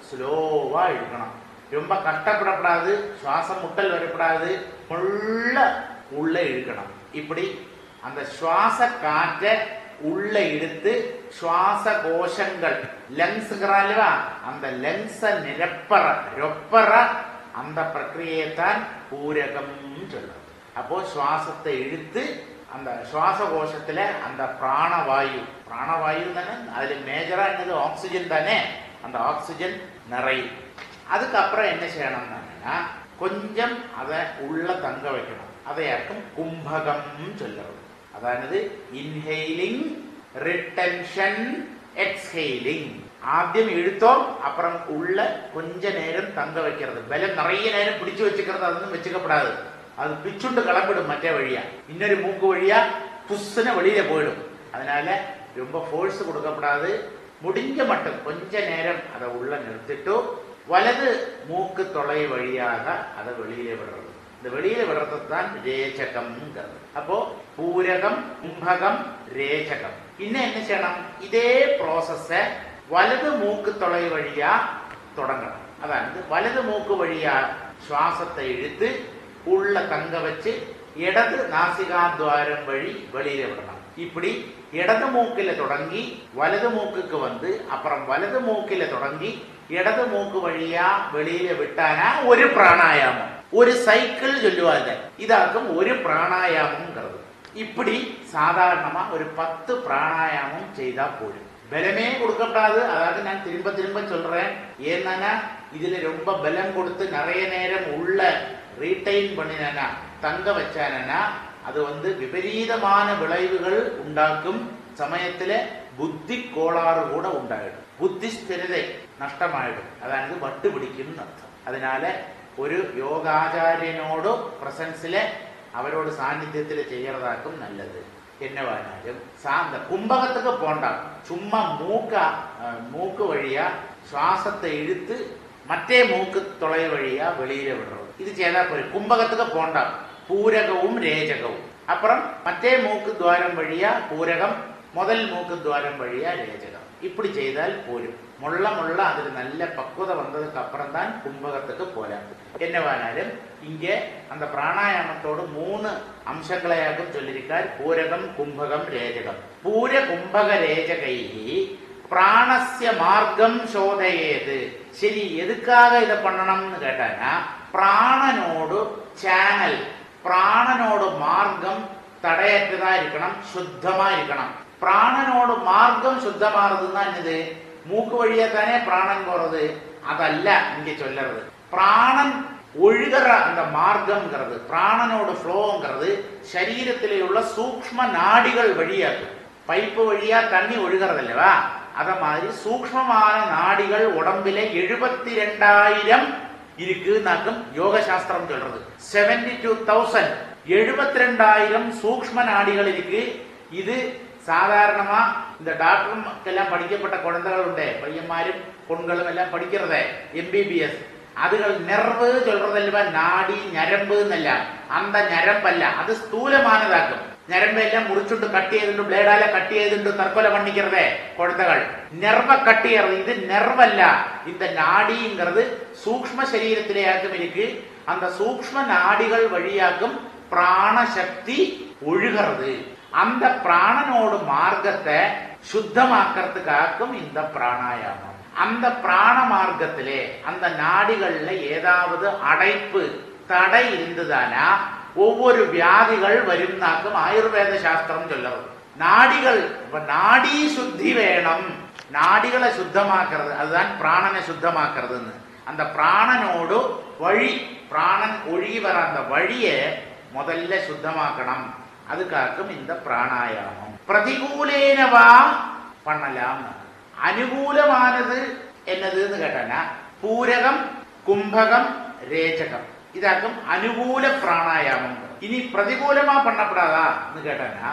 Speaker 5: ஸ்லோவா இழுக்கணும். ரொம்ப கஷ்டப்படப்படாது, சுவாசம் முட்டல் வரப்படாது, மொள்ள உள்ள இழுக்கணும். இப்படி அந்த சுவாச காற்றை உள்ள இழுத்து சுவாச கோஷங்கள் லங்ஸ்ங்கிறால்வா, அந்த லங்ஸ நிரப்பற ரொப்பற அந்த பிரக்கிரியைத்தான் பூரகம் சொல்றது. அப்போ சுவாசத்தை இழுத்து அந்த சுவாச கோஷத்துல அந்த பிராணவாயு, பிராணவாயு தானே அதுல மேஜரா என்னது ஆக்சிஜன் தானே, அந்த ஆக்சிஜன் நிறையும். அதுக்கப்புறம் என்ன செய்யணும்னா கொஞ்சம் அதை உள்ள தங்க வைக்கணும். அதையாக்கும் கும்பகம் சொல்றது. அதாவது இன்ஹெயிலிங், ரிட்டென்ஷன், எக்ஸ்ஹெயிலிங். ஆദ്യം இழுத்தோம், அப்புறம் உள்ள கொஞ்ச நேரம் தங்க வைக்கிறது. பலம் நிறைய நேரம் பிடிச்சு வச்சுக்கிறது அது வச்சுக்கப்படாது, அது பிச்சுண்டு கிளம்பிடும் மற்ற வழியா, இன்னொரு மூக்கு வழியா புஷ்ன்னு வெளியில போயிடும். அதனால ரொம்ப ஃபோர்ஸ் கொடுக்கப்படாது. முடிஞ்ச மட்டும் கொஞ்ச நேரம் அதை உள்ள நிறுத்திட்டு வலது மூக்கு தொலை வழியாக அதை வெளியில விடுறது. இந்த வெளியில விடுறது தான் ரேச்சகம்ங்கிறது. அப்போ பூரகம், கும்பகம், ரேச்சகம். இன்னும் என்ன செய்யணும், இதே ப்ராசஸ வலது மூக்கு தொலை வழியா தொடங்கணும். அதாவது வலது மூக்கு வழியா சுவாசத்தை இழுத்து உள்ள தங்க வச்சு இடது நாசிகாத்வாரம் வழி வெளியில விடணும். இப்படி இடது மூக்கில தொடங்கி வலது மூக்குக்கு வந்து அப்புறம் வலது மூக்கில தொடங்கி இடது மூக்கு வழியா வெளியில விட்டானா ஒரு பிராணாயாமம், ஒரு சைக்கிள் சொல்லுவாங்க. இதாக்கும் ஒரு பிராணாயாமம்ங்கிறது. இப்படி சாதாரணமா ஒரு பத்து பிராணாயாமம் செய்தா போதும். பலமே கொடுக்கப்படாது. அதாவது நான் திரும்ப திரும்ப சொல்றேன், ஏன்னா இதுல ரொம்ப பலம் கொடுத்து நிறைய நேரம் உள்ள ரீட்டைன் பண்ணினா தங்க வச்சானா அது வந்து விபரீதமான விளைவுகள் உண்டாக்கும். சமயத்துல புத்தி கோளாறு கூட உண்டாயிடும், புத்தி ஸ்திரதை நஷ்டமாயிடும், அதாவது வட்டு பிடிக்கும் அர்த்தம். அதனால ഒരു യോഗാചാര്യനോട് പ്രസൻസില് അവരോട് സാന്നിധ്യത്തില് ചെയ്യறதாக்கும் நல்லது. என்னவானாலும் சாந்த கும்பகத்துக்கு போண்டா, சும்மா மூக்க மூக்கு வழியா சுவாசத்தை இழுத்து மற்றே மூக்கு தொலை வழியா வெளியில விடுறது, இது செய்தா போய் கும்பகத்துக்கு போண்டா. பூரகവും രേചകവും, அப்புறம் மற்றே மூக்கு துவாரம் வழியா பூரகம், முதல் மூக்கு துவாரம் வழியா രേചകം. இப்படி செய்தால் போரும். முள்ள முள்ள அதுல நல்ல பக்குவதை வந்ததுக்கு அப்புறம் தான் கும்பகத்துக்கு போலாம். என்னவானாலும் இங்க அந்த பிராணாயாமத்தோடு மூணு அம்சங்களையாகும் சொல்லியிருக்கார், பூரகம் கும்பகம் ரேஜகம். பூர கும்பக ரேஜகை பிராணஸ்ய மார்க்கம் சோதையேது. சரி, எதுக்காக இதை பண்ணணும்னு கேட்டாங்கன்னா, பிராணனோடு சேனல், பிராணனோடு மார்க்கம் தடையற்றதா இருக்கணும், சுத்தமா இருக்கணும். பிராணனோடு மார்க்கம் சுத்தமாறதுன்னா என்னது? மூக்கு வழியா தானே பிராணன் போறது, அதல்ல இங்க சொல்றது. பிராணன் ஒழுகிற அந்த மார்க்கம்ங்கிறது, பிராணனோட ஃப்ளோங்கிறது சரீரத்திலே உள்ள சூக்ஷ்ம நாடிகள் வழியாகு. பைப்பு வழியா தண்ணி ஒழுகிறது இல்லவா, அத மாதிரி சூக்ஷ்மமான நாடிகள் உடம்பில எழுபத்தி ரெண்டாயிரம் இருக்குன்னாக்கும் யோக சாஸ்திரம் சொல்றது. செவன்டி டூ தௌசண்ட் எழுபத்தி ரெண்டாயிரம் சூக்ஷ்ம நாடிகள் இருக்கு. இது சாதாரணமா இந்த டாக்டருக்கெல்லாம் படிக்கப்பட்ட குழந்தைகள் உண்டு, பையன்மாரும் பொண்களும் எல்லாம் படிக்கிறதே எம்பிபிஎஸ். அதுகள் நெர்வு சொல்றதல்வா, நாடி ഞരമ്പ് എന്നല്ല, அந்த ഞരമ്പല്ല, അത് സ്ഥൂലമാனதாക്കും. ഞരമ്പെല്ലാം മുറിച്ചുകൊണ്ട് കട്ട് ചെയ്തിട്ട് ബ്ലേഡാല കട്ട് ചെയ്തിട്ട് തற்கொலை பண்ணிக்கிறதே குழந்தைகள். நெர்வ கட் செய்யறது, இது நெர்வல்ல. இந்த நாடிங்கிறது சூக்ஷ்ம சரீரத்திலேயாக்கும் இருக்கு. அந்த சூக்ஷ்ம நாடிகள் வழியாக்கும் பிராணசக்தி ஒழுகிறது. அந்த பிராணனோட மார்க்கத்தை சுத்தமாக்கிறதுக்காக்கும் இந்த பிராணாயாமம். அந்த பிராண மார்க்கத்திலே அந்த நாடிகள்ல ஏதாவது அடைப்பு தடை இருந்ததானா ஒவ்வொரு வியாதிகள் வரும்னாக்கும் ஆயுர்வேத சாஸ்திரம் சொல்லுறது. நாடிகள் நாடி சுத்தி வேணும், நாடிகளை சுத்தமாக்குறது, அதுதான் பிராணனை சுத்தமாக்குறதுன்னு. அந்த பிராணனோடு வழி, பிராணன் ஒழுகி வர அந்த வழியை முதல்ல சுத்தமாக்கணும். அதுக்காக்கும் இந்த பிராணாயாமம். பிரதிகூலேனவா பண்ணலாம். அனுகூலமானது என்னதுன்னு கேட்டானா பூரகம் கும்பகம் ரேச்சகம், இதாக்கும் அனுகூல பிராணாயாமம். இனி பிரதிகூலமா பண்ணப்படாதான்னு கேட்டானா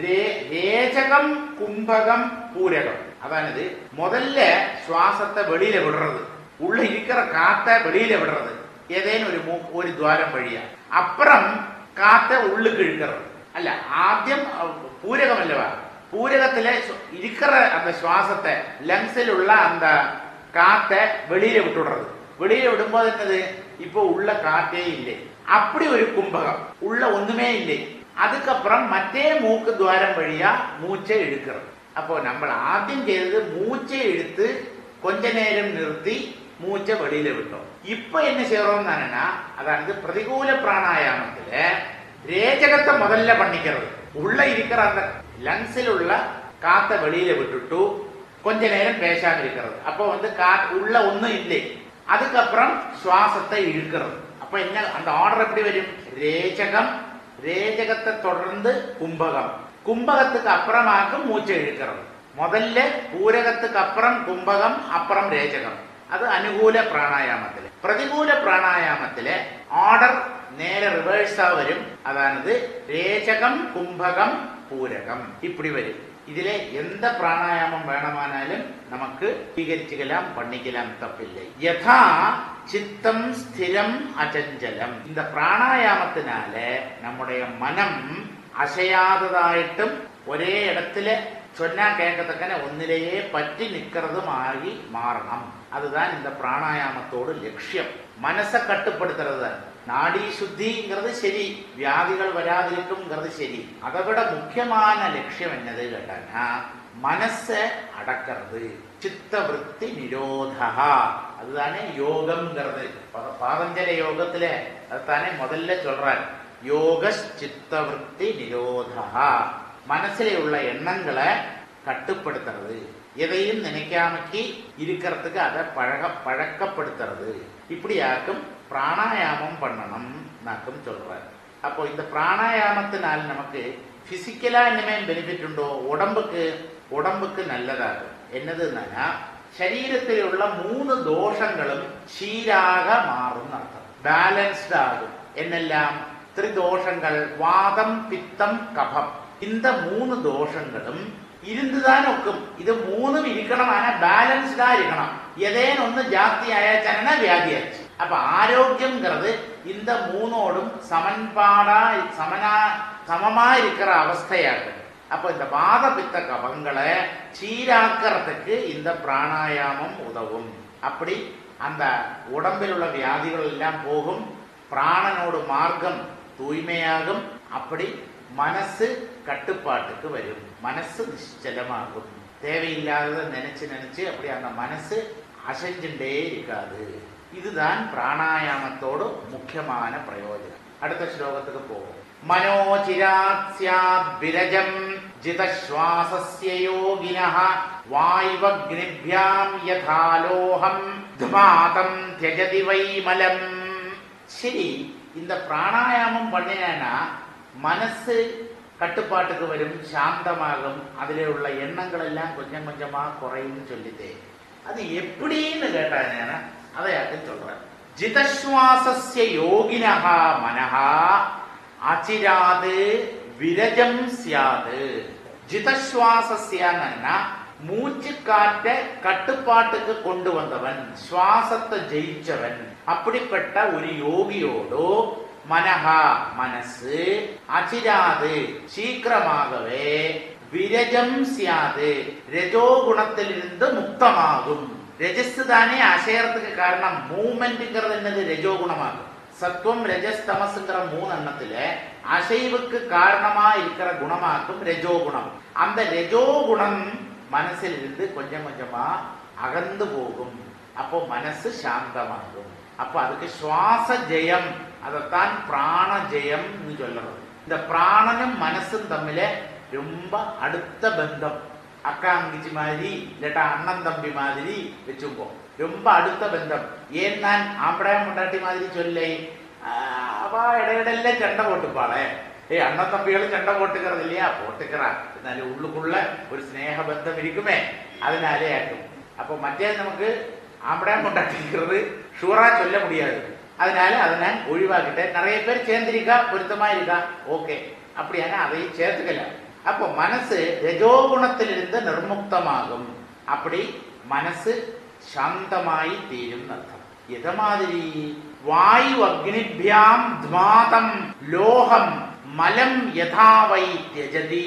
Speaker 5: ரேச்சகம் கும்பகம் பூரகம். அதானது முதல்ல சுவாசத்தை வெளியில விடுறது, உள்ள இருக்கிற காத்த வெளியில விடுறது ஏதேனும் ஒரு மூ ஒரு துவாரம் வழியா, அப்புறம் காத்த உள்ளுக்கு இழுக்கிறது. அல்ல, ஆദ്യം பூரகம் அல்லவா, பூரகத்துல இருக்கிற அந்த சுவாசத்தை லங்ஸில் உள்ள அந்த காத்த வெளியில விட்டுடுறது. வெளியில விடும்போது என்னது, இப்போ உள்ள காத்தே இல்லை, அப்படி ஒரு கும்பகம், உள்ள ஒண்ணுமே இல்லை. அதுக்கப்புறம் மற்றே மூக்கு துவாரம் வழியா மூச்சை இழுக்கிறது. அப்போ நம்ம ஆദ്യം செய்தது மூச்சை இழுத்து கொஞ்ச நேரம் நிறுத்தி மூச்சை வெளியில விட்டோம். இப்ப என்ன செய்யறோம் தானேன்னா, அதாவது பிரதிகூல பிராணாயாமத்துல ரேச்சகத்தை முதல்ல பண்ணிக்கிறது. உள்ள இருக்கிற அந்த லங்ஸில் உள்ள காத்த வெளியில விட்டுட்டு கொஞ்ச நேரம் பேசாம இருக்கிறது. அப்போ வந்து காத்து உள்ள ஒண்ணும் இல்லை. அதுக்கப்புறம் சுவாசத்தை இழுக்கிறது. அப்ப என்ன அந்த ஆர்டர் எப்படி வரும்? ரேச்சகம், ரேச்சகத்தை தொடர்ந்து கும்பகம், கும்பகத்துக்கு அப்புறமாக்கும் மூச்சை இழுக்கிறது. முதல்ல பூரகத்துக்கு அப்புறம் கும்பகம், அப்புறம் ரேச்சகம். அது அனுகூல பிராணாயாமத்தில. பிரதிகூல பிராணாயாமத்தில ஆர்டர் நேர ரிவர்ஸா வரும். அதானது ரேச்சகம் கும்பகம் பூரகம் இப்படி வரும். இதுல எந்த பிராணாயாமம் வேணுமானாலும் நமக்கு സ്വീകരിச்சுக்கலாம், பண்ணிக்கலாம், தப்பில்லை. யதா சித்தம் ஸ்திரம் அச்சஞ்சலம். இந்த பிராணாயாமத்தினால நம்முடைய மனம் அசையாததாயிட்டும் ஒரே இடத்துல சொன்னா கேட்கத்தக்கன ஒன்னிலேயே பற்றி நிக்கிறதுமாகி மாறணும். அதுதான் இந்த பிராணாயாமத்தோட லட்சியம். மனசை கட்டுப்படுத்துறது. நாடி சுத்திங்கிறது சரி, வியாதிகள் வராதிருக்கும்ங்கிறது சரி, அதை விட முக்கியமான லட்சியம் என்னது கேட்டாங்கன்னா மனசை அடக்கிறது. சித்த விருத்தி நிரோதா, அதுதானே யோகம்ங்கிறது. பாதஞ்சல யோகத்துல அதுதானே முதல்ல சொல்றாரு. யோகச்சித்தவൃத்தி நிரோதா. மனசுல எண்ணங்களை கட்டுப்படுத்துறது, எதையும் நினைக்காமக்கி இருக்கிறதுக்கு அதை பழக பழக்கப்படுத்துறது. இப்படியாக்கும் பிராணாயாமம் பண்ணணும் நாக்கும் சொல்றாரு. அப்போ இந்த பிராணாயாமத்தினால் நமக்கு பிசிக்கலா இனிமே பெனிஃபிட் உண்டோ? உடம்புக்கு உடம்புக்கு நல்லதாகும். என்னதுன்னா சரீரத்தில் உள்ள மூணு தோஷங்களும் சீராக மாறும் அர்த்தம், பேலன்ஸ்ட் ஆகும். என்னெல்லாம்? திரிதோஷங்கள், வாதம், பித்தம், கபம். இந்த மூணு தோஷங்களும் இருந்துதான் ஒக்கும். இது மூணும் இருக்கணும், ஆனா பேலன்ஸ்டா இருக்கணும். ஏதேனும் ஒண்ணு ஜாஸ்தி ஆயாச்சானா வியாதி ஆச்சு. அப்ப ஆரோக்கியம்ங்கிறது இந்த மூணோடும் சமன்பாடா சமனா சமமா இருக்கிற அவஸ்தையாகும். அப்ப இந்த வாத பித்த கபங்களை சீராக்கிறதுக்கு இந்த பிராணாயாமம் உதவும். அப்படி அந்த உடம்பில் உள்ள வியாதிகள் எல்லாம் போகும், பிராணனோடு மார்க்கம் தூய்மையாகும். அப்படி மனசு கட்டுப்பாட்டுக்கு வரும், மனசு நிச்சலமாகும். தேவையில்லாததை நினைச்சு நினைச்சு அப்படி அந்த மனசு அசைஞ்சுட்டே இருக்காது. இதுதான் பிராணாயாமத்தோடு முக்கியமான பிரயோஜனம். அடுத்த ஸ்லோகத்துக்கு போவோம். மனோசிராத் ஸ்யாத் விரஜம் ஜிதஸ்வாசஸ்ய யோகினஹ வாயுவக்னிभ्याம் யதாலோகம் துமாதம் த்யஜதி வைமலம். சரி, இந்த பிராணாயாமம் பண்ணினா மனசு கட்டுப்பாட்டுக்கு வரும், சாந்தமாகும், அதிலே உள்ள எண்ணங்கள் எல்லாம் கொஞ்சம் கொஞ்சமா குறையும் சொல்லிட்டு அது எப்படின்னு கேட்டாங்க. அதையாக்க சொல்றேன். ஜிதஸ்வாசஸ்ய யோகினஹா மனஹா அச்சிராது விரஜம் சியாது. ஜிதஸ்வாசஸ்யன்னா மூச்சு காற்ற கட்டுப்பாட்டுக்கு கொண்டு வந்தவன், சுவாசத்தை ஜெயிச்சவன். அப்படிப்பட்ட ஒரு யோகியோடு மனஹா மனசு அச்சிராது சீக்கிரமாகவே விரஜம் சியாது ரஜோகுணத்திலிருந்து முக்தமாகும். ரஜஸ் தானே அசையறதுக்கு காரணம். மூமெண்ட்ங்கிறது என்னது? ரஜோகுணமாகும். சத்துவம் ரஜஸ் தமசுங்கிற மூணு எண்ணத்துல அசைவுக்கு காரணமா இருக்கிற குணமாக்கும் ரஜோகுணம். அந்த ரஜோகுணம் மனசில் இருந்து கொஞ்சம் கொஞ்சமா அகந்து போகும். அப்போ மனசு சாந்தமாகும். அப்ப அதுக்கு சுவாச ஜெயம், அதைத்தான் பிராண ஜெயம் சொல்லுறது. இந்த பிராணனும் மனசும் தம்மில ரொம்ப அடுத்த பந்தம். அக்கா அங்கிச்சி மாதிரி இல்லாட்டா அண்ணன் தம்பி மாதிரி வச்சுக்கோ, ரொம்ப அடுத்த பந்தம். ஏன் நான் ஆம்படா முட்டாட்டி மாதிரி சொல்லை, அவ இடையிடல சண்டை போட்டுப்பாளே. ஏய், அண்ணன் தம்பிகளும் சண்டை போட்டுக்கிறது இல்லையா? போட்டுக்கிறான். அதனால உள்ளுக்குள்ள ஒரு ஸ்நேக பந்தம் இருக்குமே, அதனாலே ஆக்கும். அப்போ மற்றே நமக்கு ஆம்படா முட்டாட்டிக்கிறது ஷூரா சொல்ல முடியாது. அதனால அதை நான் ஒழிவாக்கிட்டேன். நிறைய பேர் சேர்ந்திருக்கா, பொருத்தமா இருக்கா, ஓகே, அப்படியான அதையும் சேர்த்துக்கலாம். அப்போ மனசு ரஜோகுணத்திலிருந்து நிர்முக்தமாகும். அப்படி மனசு சாந்தமாயி தீரும் அர்த்தம். எத மாதிரி? வாயு அக்னிभ्याம் த்மாதம் லோகம் மலம் யதாவை த்யஜதி.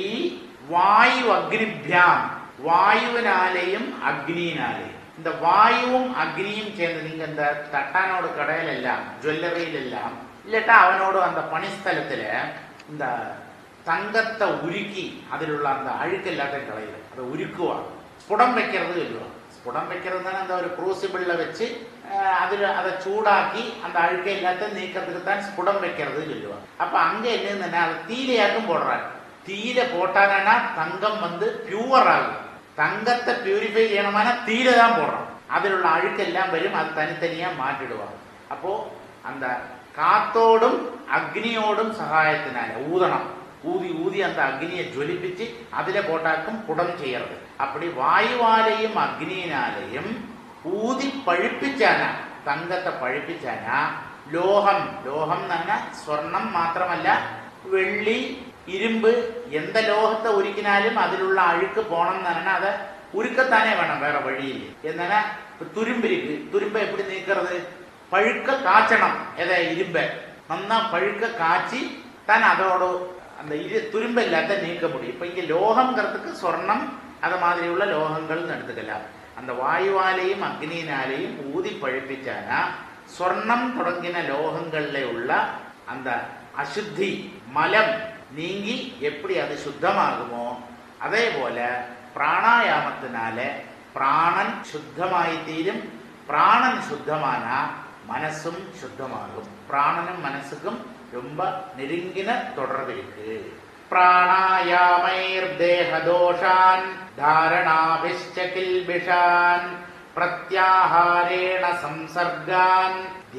Speaker 5: வாயு அக்னிभ्याம், வாயுவினாலேயும் அக்னியினாலேயும். இந்த வாயுவும் அக்னியும் சேர்ந்து நீங்க இந்த தட்டானோட கடையில எல்லாம் ஜுவல்லரியில எல்லாம் இல்லட்டா அவனோட அந்த பணிஸ்தலத்துல இந்த தங்கத்தை உருக்கி அதில் உள்ள அந்த அழுக்கு எல்லாத்தையும் கலையில அதை உருக்குவாங்க. ஸ்புடம் வைக்கிறது சொல்லுவாங்க. ஸ்புடம் வைக்கிறது தானே அந்த ஒரு குரூசிபிள்ல வச்சு அதுல அதை சூடாக்கி அந்த அழுக்கை எல்லாத்தையும் நீக்கிறதுக்கு தான் ஸ்புடம் வைக்கிறது சொல்லுவாங்க. அப்ப அங்க என்னன்னா அதை தீலையாக்கும் போடுறாங்க. தீல போட்டாங்கன்னா தங்கம் வந்து பியூர் ஆகும். தங்கத்தை பியூரிஃபை செய்யணுமான தீல தான் போடுறோம். அதில் உள்ள அழுக்கு எல்லாம் வரும், அது தனித்தனியா மாற்றிடுவாங்க. அப்போ அந்த காத்தோடும் அக்னியோடும் சகாயத்தினால ஊதனம் ஊதி ஊதி அந்த அக்னியை ஜொலிப்பிச்சு அதில போட்டாக்கும் புடம் செய்யறது. அப்படி வாயுவாலையும் அக்னியினாலையும் ஊதி பழுப்பிச்சானா, தங்கத்தை பழுப்பிச்சானா, லோகம் லோகம் സ്വർണം മാത്രമല്ല വെള്ളി ഇരുമ്പ് எந்த லோகத்தை உருக்கினாலும் அதில் உள்ள அழுக்கு போனோம்னு പറഞ്ഞാൽ அதை உருக்கத்தானே வேணும், வேற வழியில். என்னன்னா துரும்பு இருக்கு, துரும்பை எப்படி நீக்கிறது? பழுக்க காய்ச்சணும். எதை? இரும்ப நன்னா பழுக்க காய்ச்சி தான் அதோட அந்த இரு துரும்ப இல்லாத நீக்க முடியும். இப்ப இங்க லோகம்ங்கிறதுக்கு சொர்ணம் அது மாதிரி உள்ள லோகங்கள் எடுத்துக்கலாம். அந்த வாயுவாலையும் அக்னியினாலையும் ஊதி பழுப்பிச்சானா சொர்ணம் தொடங்கின லோகங்கள்ல உள்ள அந்த அசுத்தி மலம் நீங்கி எப்படி அது சுத்தமாகுமோ அதே போல பிராணாயாமத்தினால பிராணன் சுத்தமாயி தீரும். பிராணன் சுத்தமானா மனசும் சுத்தமாகும். பிராணனும் மனசுக்கும் ரொம்ப நெருங்கின தொடர்பு இருக்கு. பிராணாயாமைர் தேகதோஷான் தாரணாபிஷ்ச கில்பிஷான் பிரத்யாஹாரேண சம்சர்கான்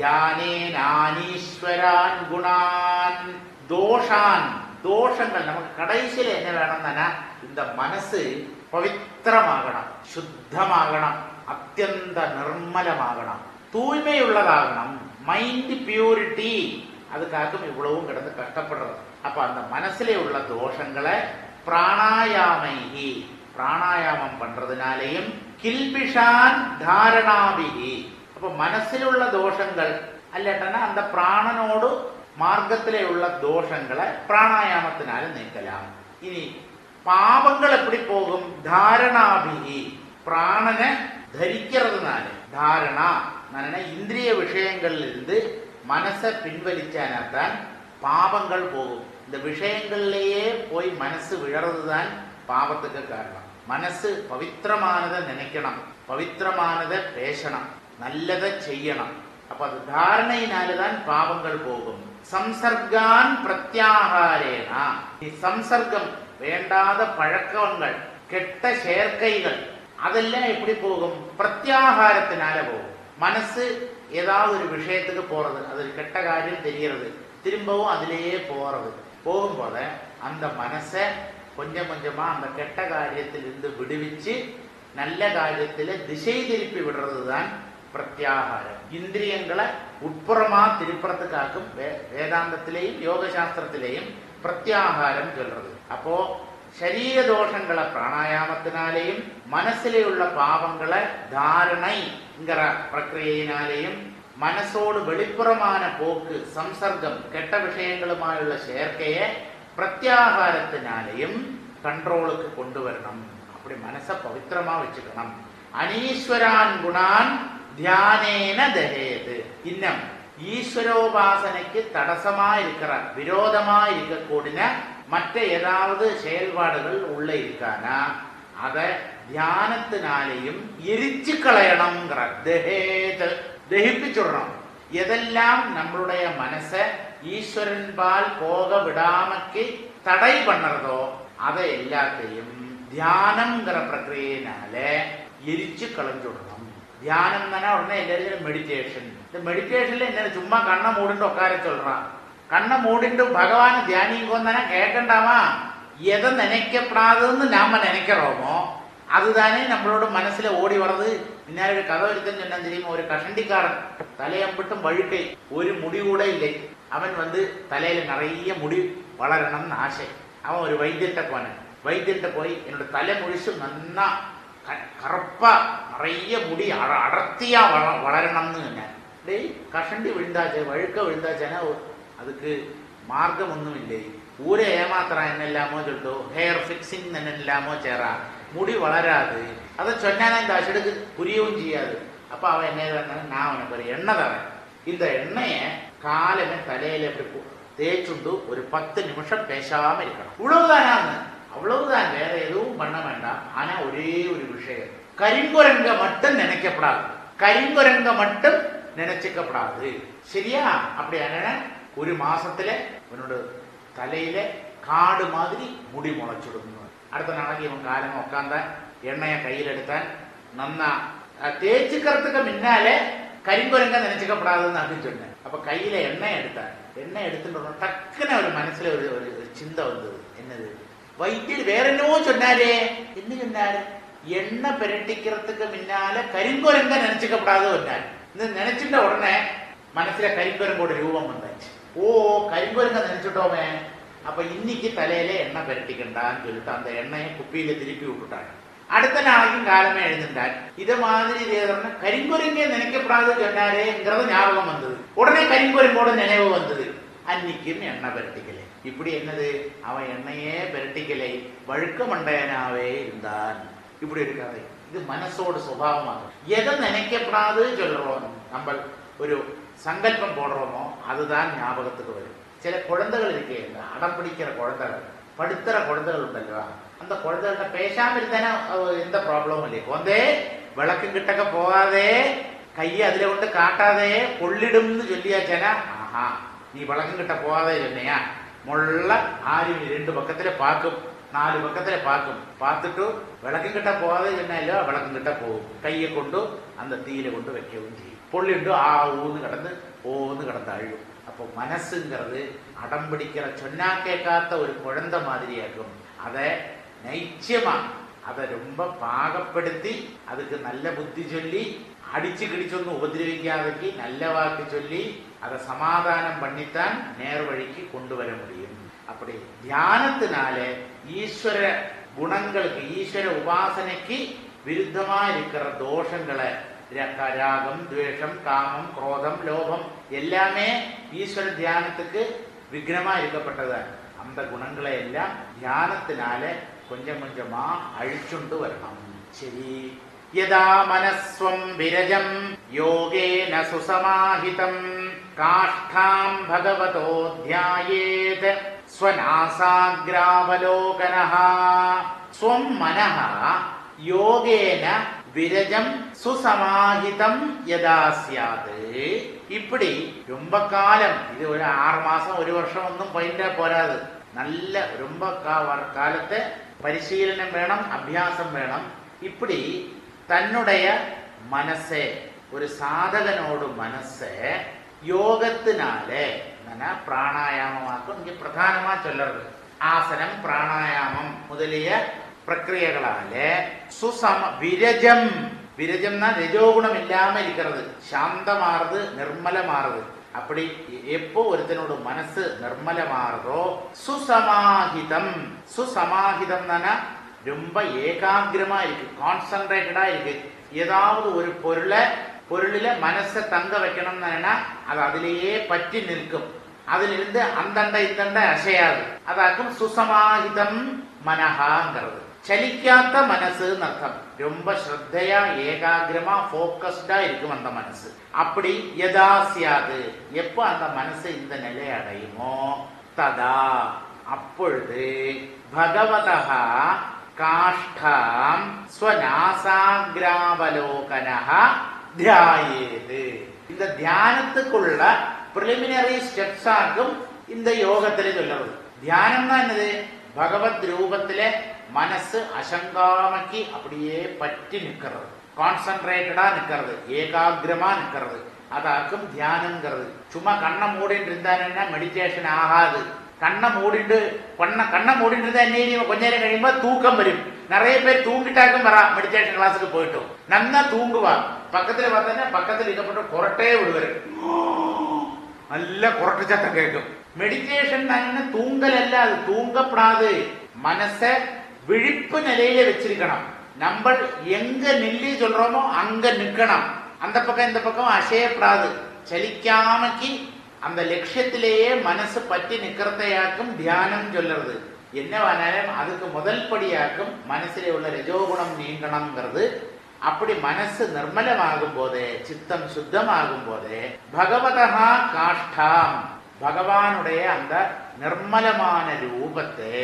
Speaker 5: தியானேனானீஸ்வரான் குணான். தோஷான், தோஷங்கள் நமக்கு கடைசியில் என்ன வேணும்னா இந்த மனசு பவித்திரமாகணும், சுத்தமாகணும், அத்தியந்த நிர்மலமாகணும், தூய்மையுள்ளதாகணும், மைண்ட் பியூரிட்டி. அதுக்காக இவ்வளவும் கிடந்து கஷ்டப்படுறது. அப்ப அந்த மனசுல உள்ள தோஷங்களை பிராணாயாமைகி, பிராணாயாமம் பண்றதுனாலேயும் கில்பிஷான் தாரணாபிகி. அப்ப மனசில் உள்ள தோஷங்கள் அல்லட்டனா அந்த பிராணனோடு மார்க்கத்திலே உள்ள தோஷங்களை பிராணாயாமத்தினால நீக்கலாம். இனி பாவங்கள் எப்படி போகும்? தாரணாபிகி, பிராணனை தரிக்கிறதுனால. தாரணா இந்திரிய விஷயங்கள்ல இருந்து மனசை பின்வலிச்சானாத்தான் பாவங்கள் போகும். இந்த விஷயங்கள்லயே போய் மனசு விழறதுதான் பாவத்துக்கு காரணம். மனசு பவித்திரமானதை நினைக்கணும், பவித்திரமானதை பேசணும், நல்லதை செய்யணும். அப்ப அது தாரணையினாலதான் பாவங்கள் போகும். சம்சர்கான் பிரத்யாகாரேனா, சம்சர்க்கம் வேண்டாத பழக்கங்கள், கெட்ட சேர்க்கைகள், அதெல்லாம் எப்படி போகும்? பிரத்யாகாரத்தினால போகும். மனசு ஏதாவது ஒரு விஷயத்துக்கு போறது, அது கெட்ட காரியம் தெரிகிறது, திரும்பவும் அதிலேயே போறது. போகும்போது அந்த மனசை கொஞ்சம் கொஞ்சமா அந்த கெட்ட காரியத்திலிருந்து விடுவிச்சு நல்ல காரியத்தில திசை திருப்பி விடுறது தான் பிரத்யாகாரம். இந்திரியங்களை உட்புறமா திருப்புறத்துக்காக்கும் வேதாந்தத்திலேயும் யோக சாஸ்திரத்திலேயும் பிரத்யாகாரம் சொல்றது. அப்போ சரீர தோஷங்களை பிராணாயாமத்தினாலேயும் மனசிலே உள்ள பாவங்களை தாரணைங்கிற பிரக்கிரியினாலேயும் மனசோடு வெளிப்புறமான போக்கு சம்சர்க்கம் கெட்ட விஷயங்களுமாயுள்ள சேர்க்கைய பிரத்யாகாரத்தினாலேயும் கண்ட்ரோலுக்கு கொண்டு வரணும். அப்படி மனசை பவித்திரமா வச்சுக்கணும். அனீஸ்வரான் குணான் தியானேன தகேது. இன்னும் ஈஸ்வரோபாசனைக்கு தடசமா இருக்கிற விரோதமா இருக்கக்கூடிய மற்ற ஏதாவது செயல்பாடுகள் உள்ள இருக்கானா அதை தியானத்தினாலேயும் எரிச்சு களையணுங்கிற தகிப்பிச்சுடணும். எதெல்லாம் நம்மளுடைய மனசை ஈஸ்வரன் பால் போக விடாமக்கு தடை பண்ணுறதோ அதை எல்லாத்தையும் தியானம்ங்கிற பிரக்கிரியினால எரிச்சு களைஞ்சுடணும். தியானம் தானே உடனே எல்லாரும் மெடிடேஷன். இந்த மெடிடேஷன்ல என்ன சும்மா கண்ணை மூடிட்டு உட்கார சொல்றான். கண்ணை மூடிட்டு பகவான தியானிங்கோந்தானே கேட்கண்டாமா? எதை நினைக்கப்படாதுன்னு நாம நினைக்கிறோமோ அதுதானே நம்மளோட மனசுல ஓடி வர்றது. பின்னாடி கதை இருக்குன்னு சொன்னா தெரியுமா? ஒரு கஷண்டிக்காரன் தலையம்பிட்டும் வழுக்கை, ஒரு முடி கூட இல்லை. அவன் வந்து தலையில நிறைய முடி வளரணும்னு ஆசை. அவன் ஒரு வைத்தியத்தை போனான். வைத்தியத்தை போய் என்னோட தலை முழிச்சு நன்னா கரப்பா நிறைய முடி அடர்த்தியா வள வளரணும்னு சொன்னான். டேய் கஷண்டி விழுந்தாச்சு, வழுக்க விழுந்தாச்சுன்னா அதுக்கு மார்க்கம் ஒன்றும் இல்லை. ஊரே ஏமாத்துறான் என்ன இல்லாமோ சொல்லிட்டு ஹேர் ஃபிக்ஸிங் என்ன இல்லாமோ சேரா முடி வளராது. அதை சொன்னானே இந்த அசடுக்கு புரியவும் செய்யாது. அப்ப அவன் என்ன தரான்? நான் அவனுக்கு ஒரு எண்ணெய் தரேன். இந்த எண்ணெயை காலமே தலையில எப்படி தேய்ச்சுண்டு ஒரு பத்து நிமிஷம் பேசாம இருக்கணும். இவ்வளவுதான், அவ்வளவுதான், வேற எதுவும் பண்ண வேண்டாம். ஆனா ஒரே ஒரு விஷயம், கரிங்குரங்க மட்டும் நினைக்கப்படாது, கரிங்குரங்க மட்டும் நினைச்சுக்கப்படாது. சரியா? அப்படியான ஒரு மாசத்துல உன்னோட தலையில காடு மாதிரி முடி முளைச்சுடும். அடுத்த நாளைக்கு இவன் காலமா உட்கார்ந்தான், எண்ணெயை கையில் எடுத்தான். நன்னா தேய்ச்சிக்கிறதுக்கு முன்னாலே கரிங்குரங்க நினைச்சுக்கப்படாதுன்னு அப்படின்னு சொன்னேன். அப்ப கையில எண்ணெய் எடுத்தார். எண்ணெய் எடுத்துட்டு டக்குன்னு ஒரு மனசுல ஒரு ஒரு சிந்தை வந்தது. என்னது? வைத்தியர் வேற என்னவோ சொன்னாரே. என்ன சொன்னாரு? எண்ணெய் பிரட்டிக்கிறதுக்கு முன்னால கரிங்குரங்க நினைச்சுக்கப்படாது சொன்னாரு. இந்த நினைச்சுட்ட உடனே மனசுல கரிங்குரங்கோட ரூபம் வந்தாச்சு. ஓ, கரிங்குரங்க நினைச்சுட்டோமே, அப்ப இன்னைக்கு தலையில எண்ணெய் பிரட்டிக்கண்டான்னு சொல்லிட்டு அந்த எண்ணெயை குப்பியில திருப்பி விட்டுட்டாங்க. அடுத்த நாளைக்கும் காலமே எழுந்துட்டார். இத மாதிரி கரிங்குரங்கே நினைக்கப்படாது சொன்னாரேங்கிறது ஞாபகம் வந்தது. உடனே கரிங்குரங்கோட நினைவு வந்தது. அன்னைக்கும் எண்ணெய் பிரட்டிக்கலை. இப்படி என்னது? அவன் எண்ணெயே பிரட்டிக்கலை, வழுக்க மண்டையனாவே இருந்தான். இப்படி இருக்காது. இது மனசோட சுபாவமாகும். எதை நினைக்கப்படாது சொல்றோம், நம்ம ஒரு சங்கல்பம் போடுறோமோ அதுதான் ஞாபகத்துக்கு வரும். சில குழந்தைகள் இருக்கே, அடம் பிடிக்கிற குழந்தைகள், படுத்துற குழந்தைகள் உண்டல்வா, அந்த குழந்தைகிட்ட பேசாம இருந்தானே எந்த ப்ராப்ளமும் இல்லை. குழந்தை விளக்கு கிட்டக்க போகாதே, கையை அதுல கொண்டு காட்டாதே, கொள்ளிடும்னு சொல்லியாச்சேனா ஆஹா நீ வழக்கம் கிட்ட போகாத இல்லையா, முள்ள ஆறு ரெண்டு பக்கத்துல பார்க்கும், நாலு பக்கத்துல பார்க்கும், பார்த்துட்டு விளக்கம் கிட்ட போகாத என்ன இல்லையோ விளக்கம் கிட்ட போகும், கையை கொண்டு அந்த தீயில கொண்டு வைக்கவும் செய்யும். பொள்ளிண்டு ஆ ஊன்னு கிடந்து ஓன்னு கிடந்து அழுகும். அப்போ மனசுங்கிறது அடம்பிடிக்கிற சொன்னா கேட்காத ஒரு குழந்தை மாதிரியாக்கும். அதை நைச்சியமா அதை ரொம்ப பாகப்படுத்தி அதுக்கு நல்ல புத்தி சொல்லி அடிச்சு கிடிச்சொன்னு உபதிரவிக்காதக்கு நல்ல வாக்கு சொல்லி அதை சமாதானம் பண்ணித்தான் நேர் வழிக்கு கொண்டு வர முடியும். அப்படி தியானத்தினால ஈஸ்வர குணங்களுக்கு ஈஸ்வர உபாசனைக்கு விருத்தமா இருக்கிற தோஷங்களை ராகம், துவேஷம், காமம், குரோதம், லோபம் எல்லாமே ஈஸ்வர தியானத்துக்கு விக்னமா இருக்கப்பட்டதான். அந்த குணங்களை எல்லாம் தியானத்தினால கொஞ்சம் கொஞ்சமா அழிச்சுண்டு வரணும். சரி, யதா மனஸ்வம் விரஜம் யோகேன சுசமாஹிதம் காஷ்டாம் பகவதோ த்யாயேத் ஸ்வநாசாக்ராவலோகனஹ ஸ்வம் மனஹ யோகேன விரஜம் சுசமாஹிதம் யதா ஸ்யாது. இப்படி ரொம்ப காலம், இது ஒரு ஆறு மாசம் ஒரு வருஷம் ஒன்றும் பயின்றா போராது. நல்ல ரொம்ப காலத்தை பரிசீலனம் வேணும், அபியாசம் வேணும். இப்படி தன்னுடைய மனசை ஒரு சாதகனோடு மனசை யோகத்தினால பிராணாயாமமாக்கும். இங்க பிரதானமா சொல்றது ஆசனம், பிராணாயாமம் முதலிய பிரக்கிரியைகளால சுசம விரஜம், விரஜம்னா ரஜோகுணம் இல்லாம இருக்கிறது, சாந்தமாறுது, நிர்மலமாறுது. அப்படி எப்போ ஒருத்தனோட மனசு நிர்மலமாறதோ சுசமாஹிதம், சுசமாஹிதம் தானே ரொம்ப ஏகாகிரமா இருக்கு, கான்சன்ட்ரேட்டடா இருக்கு. ஏதாவது ஒரு பொருளை பொருளில மனசை தங்க வைக்கணும்னா அது அதிலேயே பற்றி நிற்கும், அதிலிருந்து அந்தண்ட இந்தண்ட அசையாது. அதாக்கும் சுசமாஹிதம் மனஹாங்கிறது. சலிக்காத மனசுன்னு அர்த்தம். ரொம்ப ஸ்ரத்தையா ஏகாகிரமா போக்கஸ்டா இருக்கும் அந்த மனசு. அப்படி யதா சியாது, எப்போ அந்த மனசு இந்த நிலை அடையுமோ ததா அப்பொழுது பகவதஹ காஷ்டாம் ஸ்வநாசாக்ராவலோகனஹ தியாயேது. இந்த தியானத்துக்குள்ள பிரிலிமினரி ஸ்டெப்ஸ் ஆகும் இந்த யோகத்திலே சொல்லுவது. தியானம்னா என்னது? பகவத் ரூபத்திலே மனசு அசங்காமக்கி அப்படியே பற்றி நிற்கிறது, கான்சன்ட்ரேட்டடா நிற்கிறது, ஏகாகிரமா நிற்கிறது. அதாக்கும் தியானம்ங்கிறது. சும்மா கண்ணை மூடிட்டு இருந்தானேன்னா மெடிடேஷன் ஆகாது. கண்ணை மூடிட்டு பண்ண கண்ணை மூடிட்டு இருந்தா என்ன கொஞ்ச நேரம் കഴിയുമ്പോൾ தூக்கம் வரும். நிறைய பேர் தூங்கிட்டாக்கும் வரா மெடிடேஷன் கிளாஸுக்கு போயிட்டோம், நன்னா தூங்குவா. பக்கத்துல பார்த்தா பக்கத்துல இருக்கப்பட்ட கொரட்டே விடுவாரு, நல்ல கொரட்டு சத்தம் கேட்கும். மெடிடேஷன் தூங்கல் அல்ல, அது தூங்கப்படாது. மனச விழிப்பு நிலையில வச்சிருக்கணும். நம்ம எங்க நில்லி சொல்றோமோ அங்க நிக்கணும். அந்த பக்கம் இந்த பக்கம் அசையப்படாது. சலிக்காமக்கி அந்த லட்சியத்திலேயே மனசு பற்றி நிக்கிறதையாக்கும் தியானம் சொல்றது. என்னவானாலும் அதுக்கு முதல் படியாக்கும் மனசிலே உள்ள ரஜோகுணம் நீங்கணுங்கிறது. அப்படி மனசு நிர்மலமாகும் போதே, சித்தம் சுத்தமாகும் போதே பகவதஹா காஷ்டாம், பகவானுடைய அந்த நிர்மலமான ரூபத்தை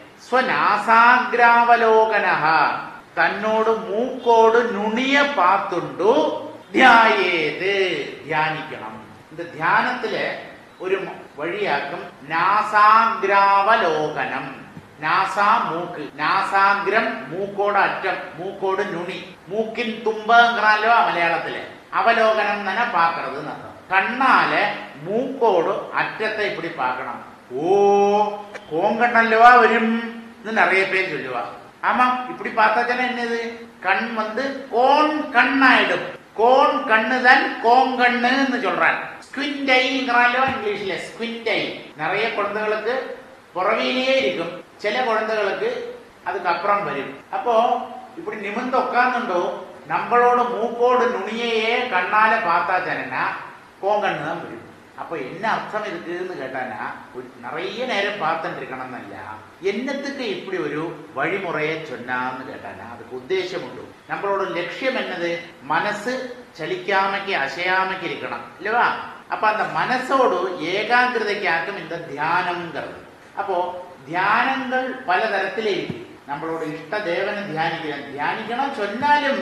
Speaker 5: ஸ்வநாசாக்ராவலோகனஹா, தன்னோடு மூக்கோடு நுனிய பார்த்துண்டு தியாயேது, தியானிக்கணும். இந்த தியானத்துல ஒரு வழியாக்கும் நாசாக்ராவலோகனம். நாசா மூக்கு, நாசாகிரம் மூக்கோட அற்றம், மூக்கோடு நுனி, மூக்கின் தும்பங்கிறாலோ மலையாளத்துல. அவலோகனம் தானே பாக்குறதுன்னு அர்த்தம். கண்ணால மூக்கோடு அற்றத்தை இப்படி பார்க்கணும். ஓ கோங்கண்ணல்லவா வரும் நிறைய பேர் சொல்லுவா. ஆமா, இப்படி பார்த்தாச்சுன்னா என்னது? கண் வந்து கோன் கண்ணாயிடும். கோன் கண்ணுதான் கோங்கண்ணுன்னு சொல்றாங்க. ஸ்குவிண்ட் ஐங்கிறாலோ இங்கிலீஷ்ல ஸ்குவிண்ட் ஐ. நிறைய குழந்தைகளுக்கு புறவிலேயே இருக்கும், சில குழந்தைகளுக்கு அதுக்கப்புறம் வரும். அப்போ இப்படி நிமிர்ந்து உட்கார்ந்துட்டோ நம்மளோட மூக்கோடு நுனியையே கண்ணால பார்த்தாச்சேன்னா கோங்கண்ணு தான் வரும். அப்ப என்ன அர்த்தம் இருக்குன்னு கேட்டானா, நிறைய நேரம் பார்த்துட்டு இருக்கணும் இல்ல, என்னத்துக்கு இப்படி ஒரு வழிமுறையை சொன்னான்னு கேட்டானா அதுக்கு உத்தேசம் உண்டு. நம்மளோட லட்சியம் என்னது? மனசு சலிக்காமக்கு அசையாமக்கு இருக்கணும் இல்லவா? அப்ப அந்த மனசோடு ஏகாகிரதைக்காக்கும் இந்த தியானம்ங்கிறது. அப்போ தியானங்கள் பல தரத்திலே இருக்கு. நம்மளோட இஷ்ட தேவனை தியானிக்கணும். தியானிக்கணும் சொன்னாலும்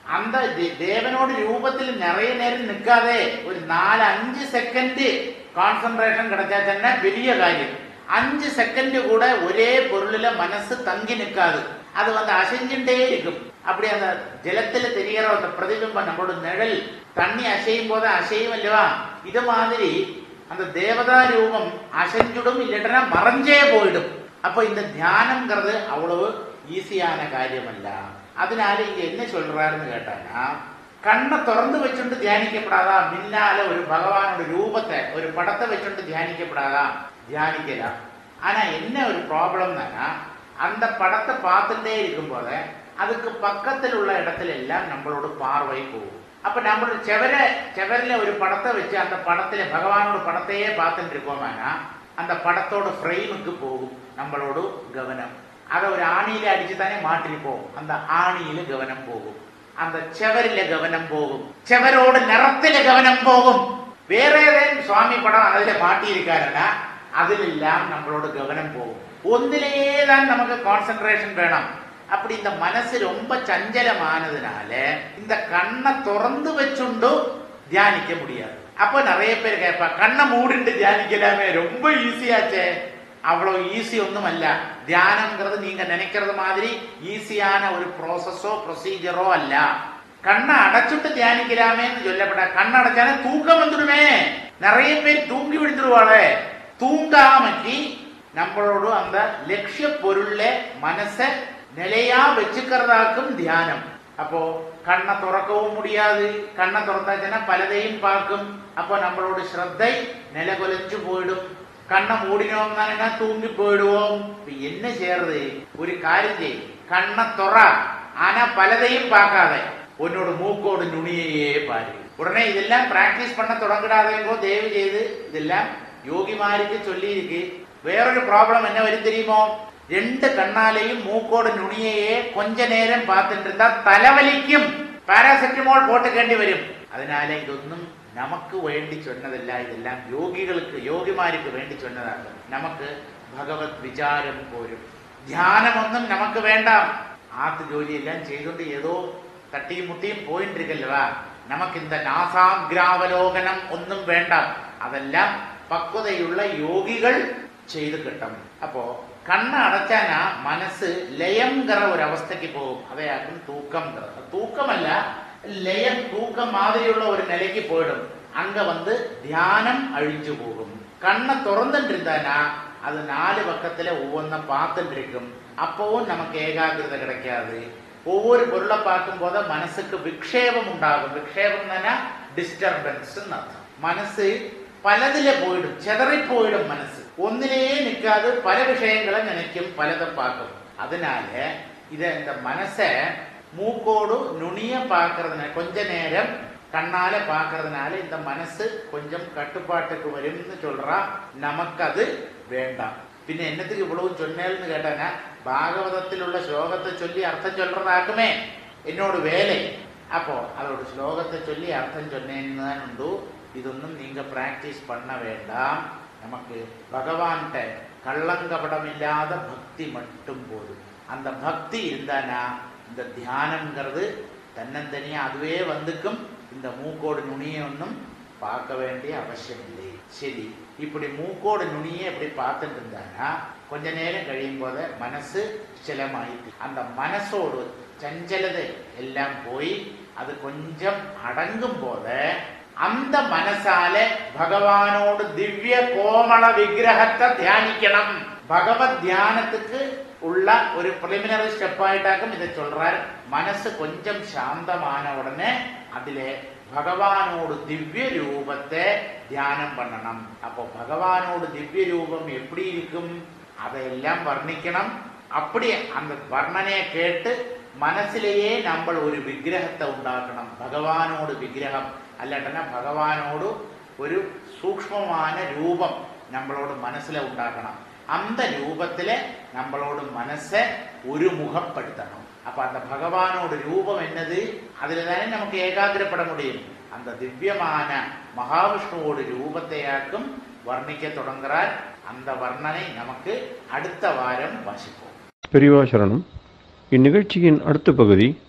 Speaker 5: அந்த தே- தேவனோட ரூபத்தில் நிறைய நேரம் நிக்காதே, ஒரு நாலு அஞ்சு செகண்ட் கான்சென்ட்ரேஷன் கிடைச்சா തന്നെ பெரிய காரியம். அஞ்சு செகண்ட் கூட ஒரே பொருளில மனசு தங்கி நிற்காது, அது வந்து அசைஞ்சுட்டே இருக்கும். அப்படி அந்த ஜலத்துல தெரிகிற அந்த பிரதிபிம்பம், நம்மளோட நிழல் தண்ணி அசையும் போது அசையும் இல்லவா, இது மாதிரி அந்த தேவதா ரூபம் அசைஞ்சுடும், இல்லைன்னா மறைஞ்சே போயிடும். அப்ப இந்த தியானம்ங்கிறது அவ்வளவு ஈஸியான காரியம் அல்ல. அதனால இங்க என்ன சொல்றாருன்னு கேட்டாங்கன்னா, கண்ணை திறந்து வச்சுட்டு தியானிக்கப்படாதா, முன்னால ஒரு பகவானோட ரூபத்தை ஒரு படத்தை வச்சுட்டு தியானிக்கப்படாதா, தியானிக்கலாம். ஆனா என்ன ஒரு ப்ராப்ளம் தானா, அந்த படத்தை பார்த்துட்டே இருக்கும் போத அதுக்கு பக்கத்தில் உள்ள இடத்துல எல்லாம் நம்மளோட பார்வை போகும். அப்ப நம்மளோட செவர செவரில் ஒரு படத்தை வச்சு அந்த படத்துல பகவானோட படத்தையே பார்த்துட்டு இருக்கோமானா அந்த படத்தோட ஃப்ரேமுக்கு போகும் நம்மளோட கவனம். அதை ஒரு ஆணியில அடிச்சு தானே மாற்றிப்போம், அந்த ஆணியில கவனம் போகும், அந்த செவரில கவனம் போகும், செவரோட நிறத்தில கவனம் போகும். வேற ஏதேனும் சுவாமி படம் அதுல மாட்டி இருக்காருன்னா அதிலெல்லாம் நம்மளோட கவனம் போகும். ஒன்னிலேயே தான் நமக்கு கான்சென்ட்ரேஷன் வேணும். அப்படி இந்த மனசு ரொம்ப சஞ்சலமானதுனால இந்த கண்ணை திறந்து வச்சுண்டு தியானிக்க முடியாது. அப்ப நிறைய பேர் கேட்பா, கண்ணை மூடிட்டு தியானிக்கலாமே, ரொம்ப ஈஸியாச்சே. அவ்வளவு ஈஸி ஒன்றும் அல்ல. தியானம்ங்கிறது நீங்க நினைக்கிறது மாதிரி ஈஸியான ஒரு ப்ராசஸோ ப்ரொசீஜரோ அல்ல. கண்ணை அடைச்சுட்டு தியானிக்கலாமேன்னு சொல்லப்பட்ட, கண்ணை அடைச்சானே தூக்கம் வந்துடுமே. நிறைய பேர் தூங்கி விழுந்துருவாளே. தூங்காமக்கி நம்மளோட அந்த லட்சிய பொருள்ல மனச நிலையா வச்சுக்கிறதாக்கும் தியானம். அப்போ கண்ணை திறக்கவும் முடியாது, கண்ணை திறந்தாச்சுன்னா பலதையும் பார்க்கும். அப்போ நம்மளோட ஸ்ரத்தை நிலகுலைஞ்சு போயிடும். கண்ணை மூடினோம் தானே தூங்கி போயிடுவோம். என்ன செய்யறது, ஒரு காரியம் செய், கண்ணை துற, ஆனா பலதையும் பார்க்காத, உன்னோட மூக்கோடு நுனியையே பாரு. உடனே இதெல்லாம் பிராக்டிஸ் பண்ண தொடங்கிடாதேங்கோ தயவு செய்து. இதெல்லாம் யோகிமாருக்கு சொல்லி இருக்கு. வேறொரு ப்ராப்ளம் என்ன வரும் தெரியுமோ, ரெண்டு கண்ணாலையும் மூக்கோட நுனியையே கொஞ்ச நேரம் பார்த்துட்டு இருந்தா தலைவலிக்கும், பாராசெட்டமால் போட்டுക്കേണ്ടി വരും. அதனால ഇതൊന്നും நமக்கு வேண்டி சொன்னதல்ல, இதெல்லாம் யோகிகளுக்கு யோகிமாருக்கு வேண்டி சொன்னதாக. நமக்கு பகவத் விசாரம் போരും. தியானமൊന്നും நமக்கு வேண்டாம். ஆத்து ஜோலி எல்லாம் செய்துകൊണ്ട് ஏதோ தட்டியும் முட்டியும் போயிட்டு இருக்கல்லவா, நமக்கு இந்த நாசாഗ്രാവലോകനം ഒന്നും வேண்டாம். அதெல்லாம் பக்குவதையுள்ள யோகிகள் ചെയ്തു കിട്ടും. അപ്പോ കണ്ണ് അടച്ചാനാ മനസ്സ് ലയംകര ഒരു അവസ്ഥയ്ക്ക് പോകും. അതായാക്കും തൂക്കം. തൂക്കമല്ല, ലയം, തൂക്കം മാതിരിയുള്ള ഒരു നിലയ്ക്ക് പോയിടും. அங்க வந்து தியானம் அழிஞ்சு போகும். கண்ணை திறந்துட்டு அது நாலு பக்கத்துல ஒவ்வொன்ன பார்த்துட்டு இருக்கும். அப்பவும் நமக்கு ஏகாகிரதை கிடைக்காது. ஒவ்வொரு பொருளை பார்க்கும் போது மனசுக்கு விக்ஷேபம் உண்டாகும். விக்ஷேபம் தானே டிஸ்டர்பன்ஸ் அர்த்தம். மனசு பலதில போயிடும், செதறி போயிடும். மனசு ஒன்னிலேயே நிற்காது, பல விஷயங்களை நினைக்கும், பலதை பார்க்கும். அதனால இத இந்த மனச மூக்கோடு நுனிய பார்க்கறதுனால, கொஞ்ச நேரம் கண்ணால பார்க்கறதுனால இந்த மனசு கொஞ்சம் கட்டுப்பாட்டுக்கு வரும்னு சொல்றா. நமக்கு அது வேண்டாம். பின்ன என்னத்துக்கு இவ்வளவு சொன்னேன்னு கேட்டாங்க, பாகவதத்தில் உள்ள ஸ்லோகத்தை சொல்லி அர்த்தம் சொல்றதாக்குமே என்னோட வேலை. அப்போ அதோட ஸ்லோகத்தை சொல்லி அர்த்தம் சொன்னேன்னு தான் உண்டு. இதொன்னும் நீங்க பிராக்டிஸ் பண்ண வேண்டாம். நமக்கு பகவான்கிட்ட கள்ளங்கபடம் இல்லாத பக்தி மட்டும் போதும். அந்த பக்தி இருந்தானா இந்த தியானம்ங்கிறது தன்னந்தனியா அதுவே வந்துக்கும். இந்த மூக்கோடு நுனியை ஒன்றும் பார்க்க வேண்டிய அவசியம் இல்லை. சரி, இப்படி மூக்கோடு நுனியை இப்படி பார்த்துட்டு இருந்தானா கொஞ்ச நேரம் കഴിയും போது மனசு ஸ்திரமாயிட்டு, அந்த மனசோடு சஞ்சலதை எல்லாம் போய் அது கொஞ்சம் அடங்கும் போது அந்த மனசால பகவானோடு திவ்ய கோமள விக்கிரகத்தை தியானிக்கணும். பகவத் தியானத்துக்கு உள்ள ஒரு பிரிலிமினரி ஸ்டெப் ஆயிட்டாக்கும் இதை சொல்றார். மனசு கொஞ்சம் சாந்தமான உடனே அதிலே பகவானோடு திவ்ய ரூபத்தை தியானம் பண்ணணும். அப்போ பகவானோடு திவ்ய ரூபம் எப்படி இருக்கும் அதையெல்லாம் வர்ணிக்கணும். அப்படி அந்த வர்ணனையை கேட்டு மனசிலேயே நம்ம ஒரு விக்கிரகத்தை உண்டாக்கணும். பகவானோடு விக்கிரகம் അല്ലാട്ടന ഭഗവാനോട് ഒരു സൂക്ഷ്മമായ രൂപം നമ്മളോട് മനസ്സിലെ ഉണ്ടാക്കണം. அந்த രൂപത്തിലെ നമ്മളോട് മനസ്സെ ഒരു മുഖപ്പെടുത്തണം. அப்ப அந்த பகவானோட ரூபம் என்னது, அதுல தானே நமக்கு ஏகாகிரப்பட முடியும். அந்த திவ்யமான மகாவிஷ்ணுவோட ரூபத்தையாக்கும் வர்ணிக்க தொடங்குறார். அந்த வர்ணனை நமக்கு அடுத்த வாரம் வாசிப்போம்.
Speaker 1: பெரியவா சரணம். இந்நிகழ்ச்சியின் அடுத்த பகுதி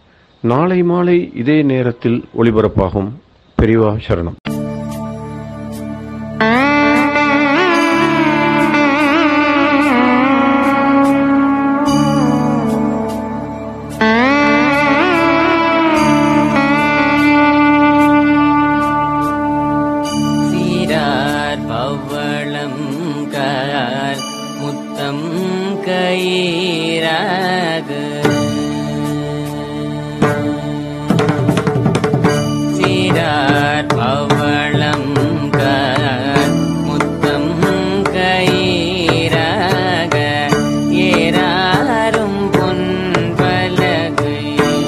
Speaker 1: நாளை மாலை இதே நேரத்தில் ஒளிபரப்பாகும். பெரியவா சரணம்.
Speaker 6: முத்தம் கயிறாக சீரார் பவளம் கார் முத்தம் கயிறாக ஏறாரும் பொன் பலகை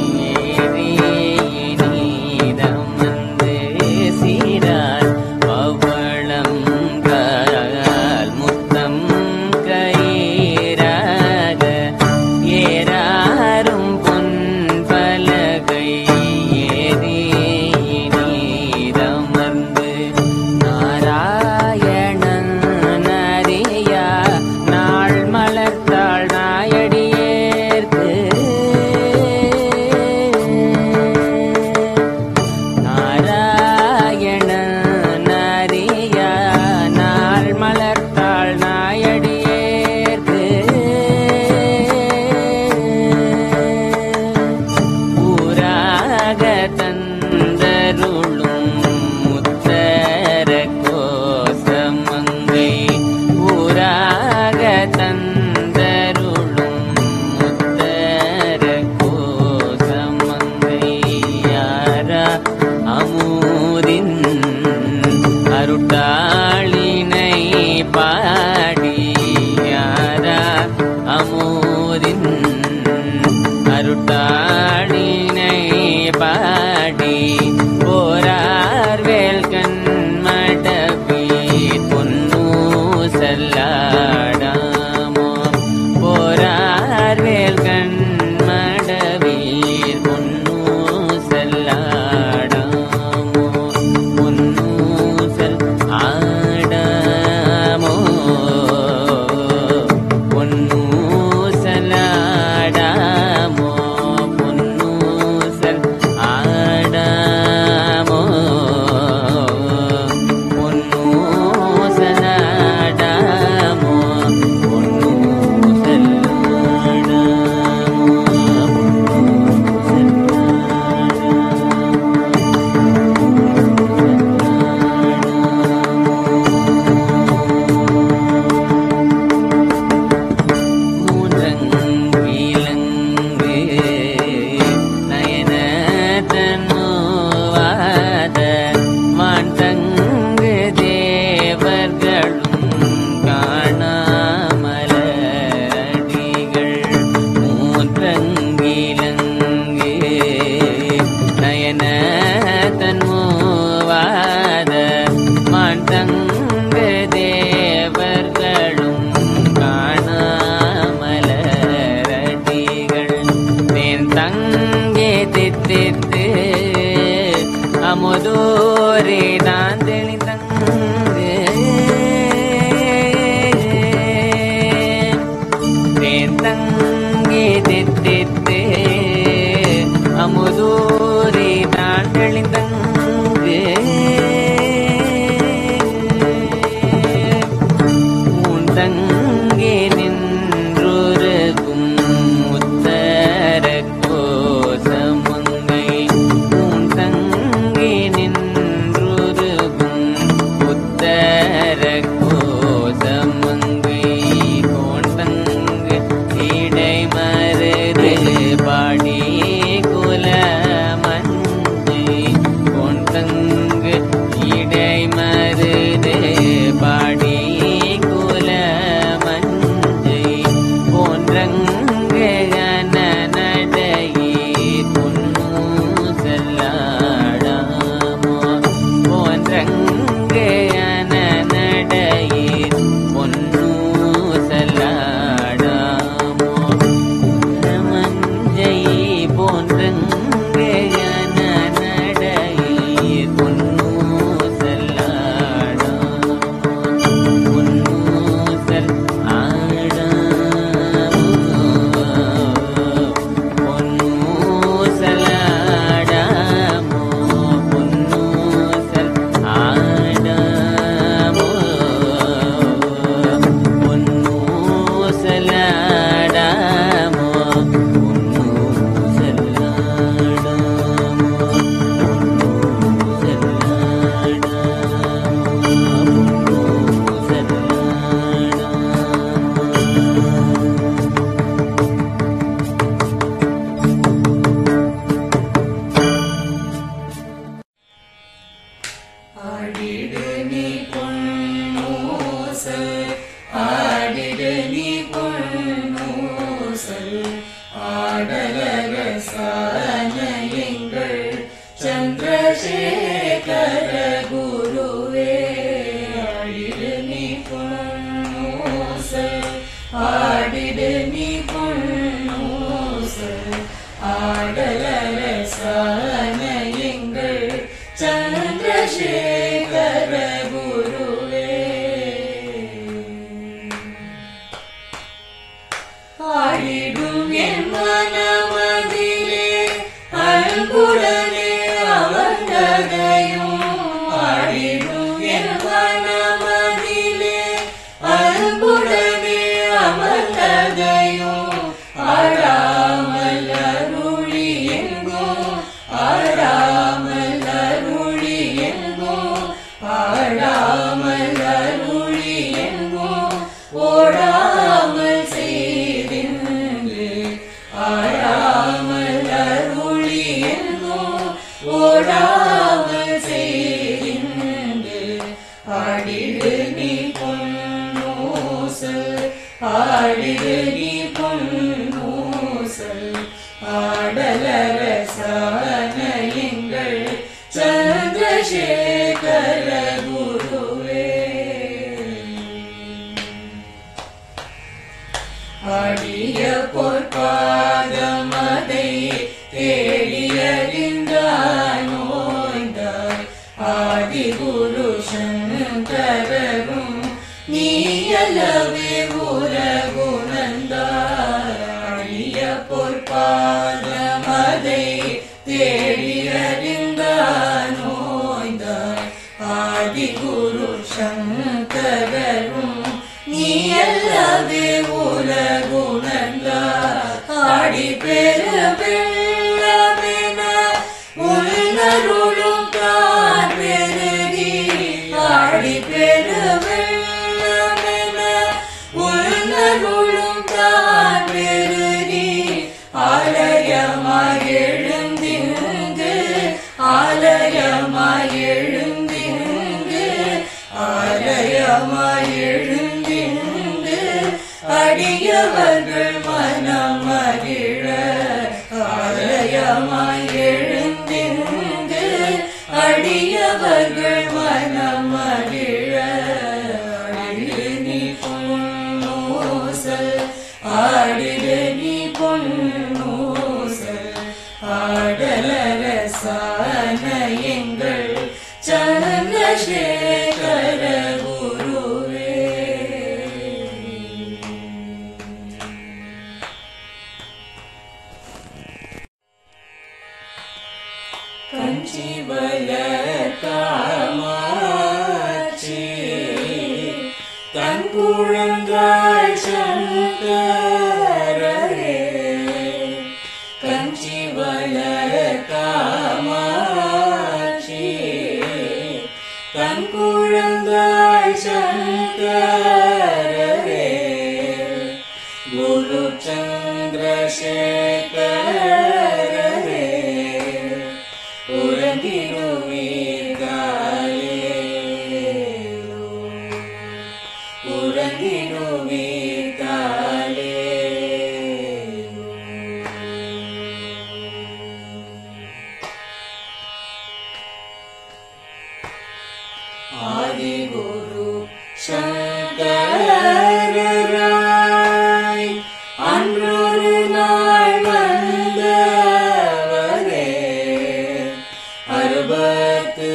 Speaker 6: நீதம் வந்து சீரார் பவளம் கால் முத்தம் கயிறாக ஏறாரும் பொன் பலகை ஏறி நீதமர்ந்து நாராயணன் நரியா நாள் மலர்த்தாள் நாயடியேற்கு நாராயணன் நரியா நாள் மலர்த்தாள் நாயடியேற்கு ஊராக தந்தருளும் முத்தர கோசமங்கை ஊராக தந்தருளும் முத்தர கோசமங்கை யாரா அமூரின் அருட்டாளினை பாடி யாரா அமூரின் அருட்டாளினை பாடி போரார் வேல்கண் மடவி பொன்னு செல்லாடாமோ போரார் வேல்கண் மடவி பொன்னு செல்லாடாமோ பொன்னு செல் ஆ
Speaker 7: ஆடாமல் அருளி எங்கும் ஓடாமல் செய்தின்று ஆடாமல் அருளி எங்கும் ஓடாமல் செய்தின்று ஆடிடு நீ பொன்னூசல் ஆடிடு நீ பொன்னூசல் ஆடலரசான எங்கள் சந்திரசேகர குருவே ஆடிய பொற்பாதமதை தேடியறிந்தானோய்ந்தாய் ஆதிகுரு சங்கரரும் நீயலவே உலகுணர்ந்தாய் ஆடிய பொற்பாதமதை தேடியறிந்தானோய்ந்தாய் ஆதிகுரு சங்கரரும் நீயல்லவே உலகுணர்ந்தாய் ஆடி பெரு வெள்ளமென உள்நருளும் தான் பெருகி ஆடி பெரு வெள்ளமென உள்நருளும் தான் பெருகி ஆலயமாய் எழுந்திருந்து ஆலயமாய் எழுந்திருந்து ஆலயமாய் எழுந்திருந்து அடியவர்கள் மனம் மகிழ ஆலயமாய் எழுந்திருந்து அடியவர்கள் மனம் மகிழ ஆடிடு நீ பொன்னூசல் ஆடிடு நீ பொன்னூசல் ஆடலரசான எங்கள் சந்திரசேகர குருவே கஞ்சிவல காமாட்சி தன் குழந்தாய் சங்கரரே கஞ்சிவல காமாட்சி தன் குழந்தாய் சங்கரரே குரு சந்திரசேகரரே உறங்கிடுவீர்களேலோ உறங்கிடுவீர்களேலோ ஆதிகுரு சங்கரராய் அன்றொரு நாள் வந்தவரே அறுபத்து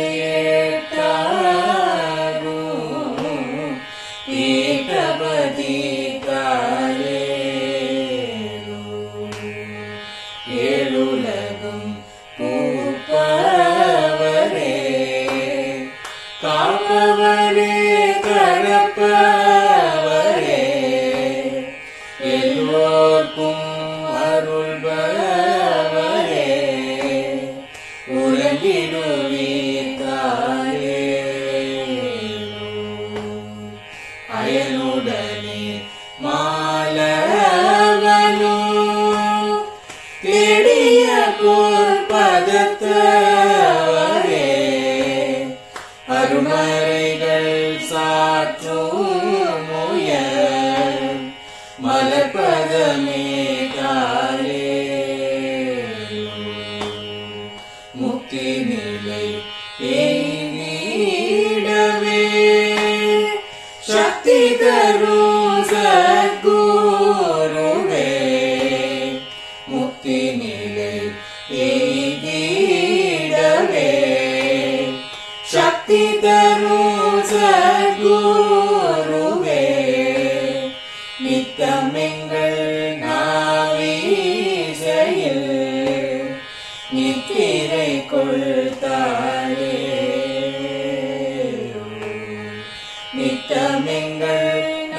Speaker 7: எட்டாகும் பீட்டபதி காலேலோ ஏழுலகும் பூப்பவரே காப்பவரே கடப்பவரே எல்லோர்க்கும் அருள்பவரே உறங்கிடுவீர்களேலோ அயனுடனே மாலவனோ தேடிய பொற்பதத்தவரே அருமறைகள் சாற்றும் முயல் மலர்பதமே காலேலோ முக்தி நிலை எய்திடவே சக்தி தரும் சத்குருவே முக்தி நிலை எய்திடவே சக்தி தரும் சத்குருவே நித்தமெங்கள் நாவீசையில் நித்திரை கொள்தாளே நித்தமெங்கள்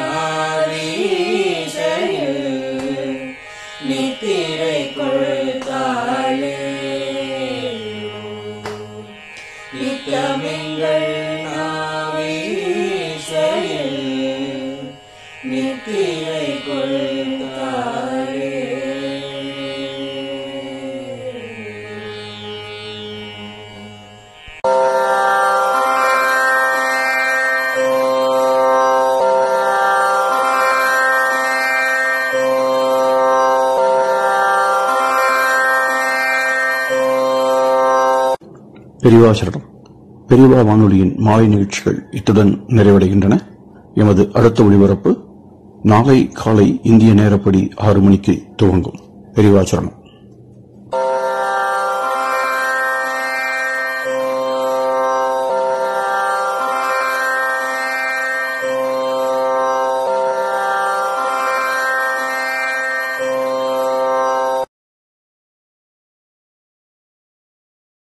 Speaker 7: நாவீசையில் நித்திரை கொள்தாளே நித்தமெங்கள்
Speaker 1: பெரியவாசரணம். பெரியவா வானொலியின் மாலை நிகழ்ச்சிகள் இத்துடன் நிறைவடைகின்றன. எமது அடுத்த ஒளிபரப்பு நாளை காலை இந்திய நேரப்படி ஆறு மணிக்கு துவங்கும். பெரியவாசரணம்.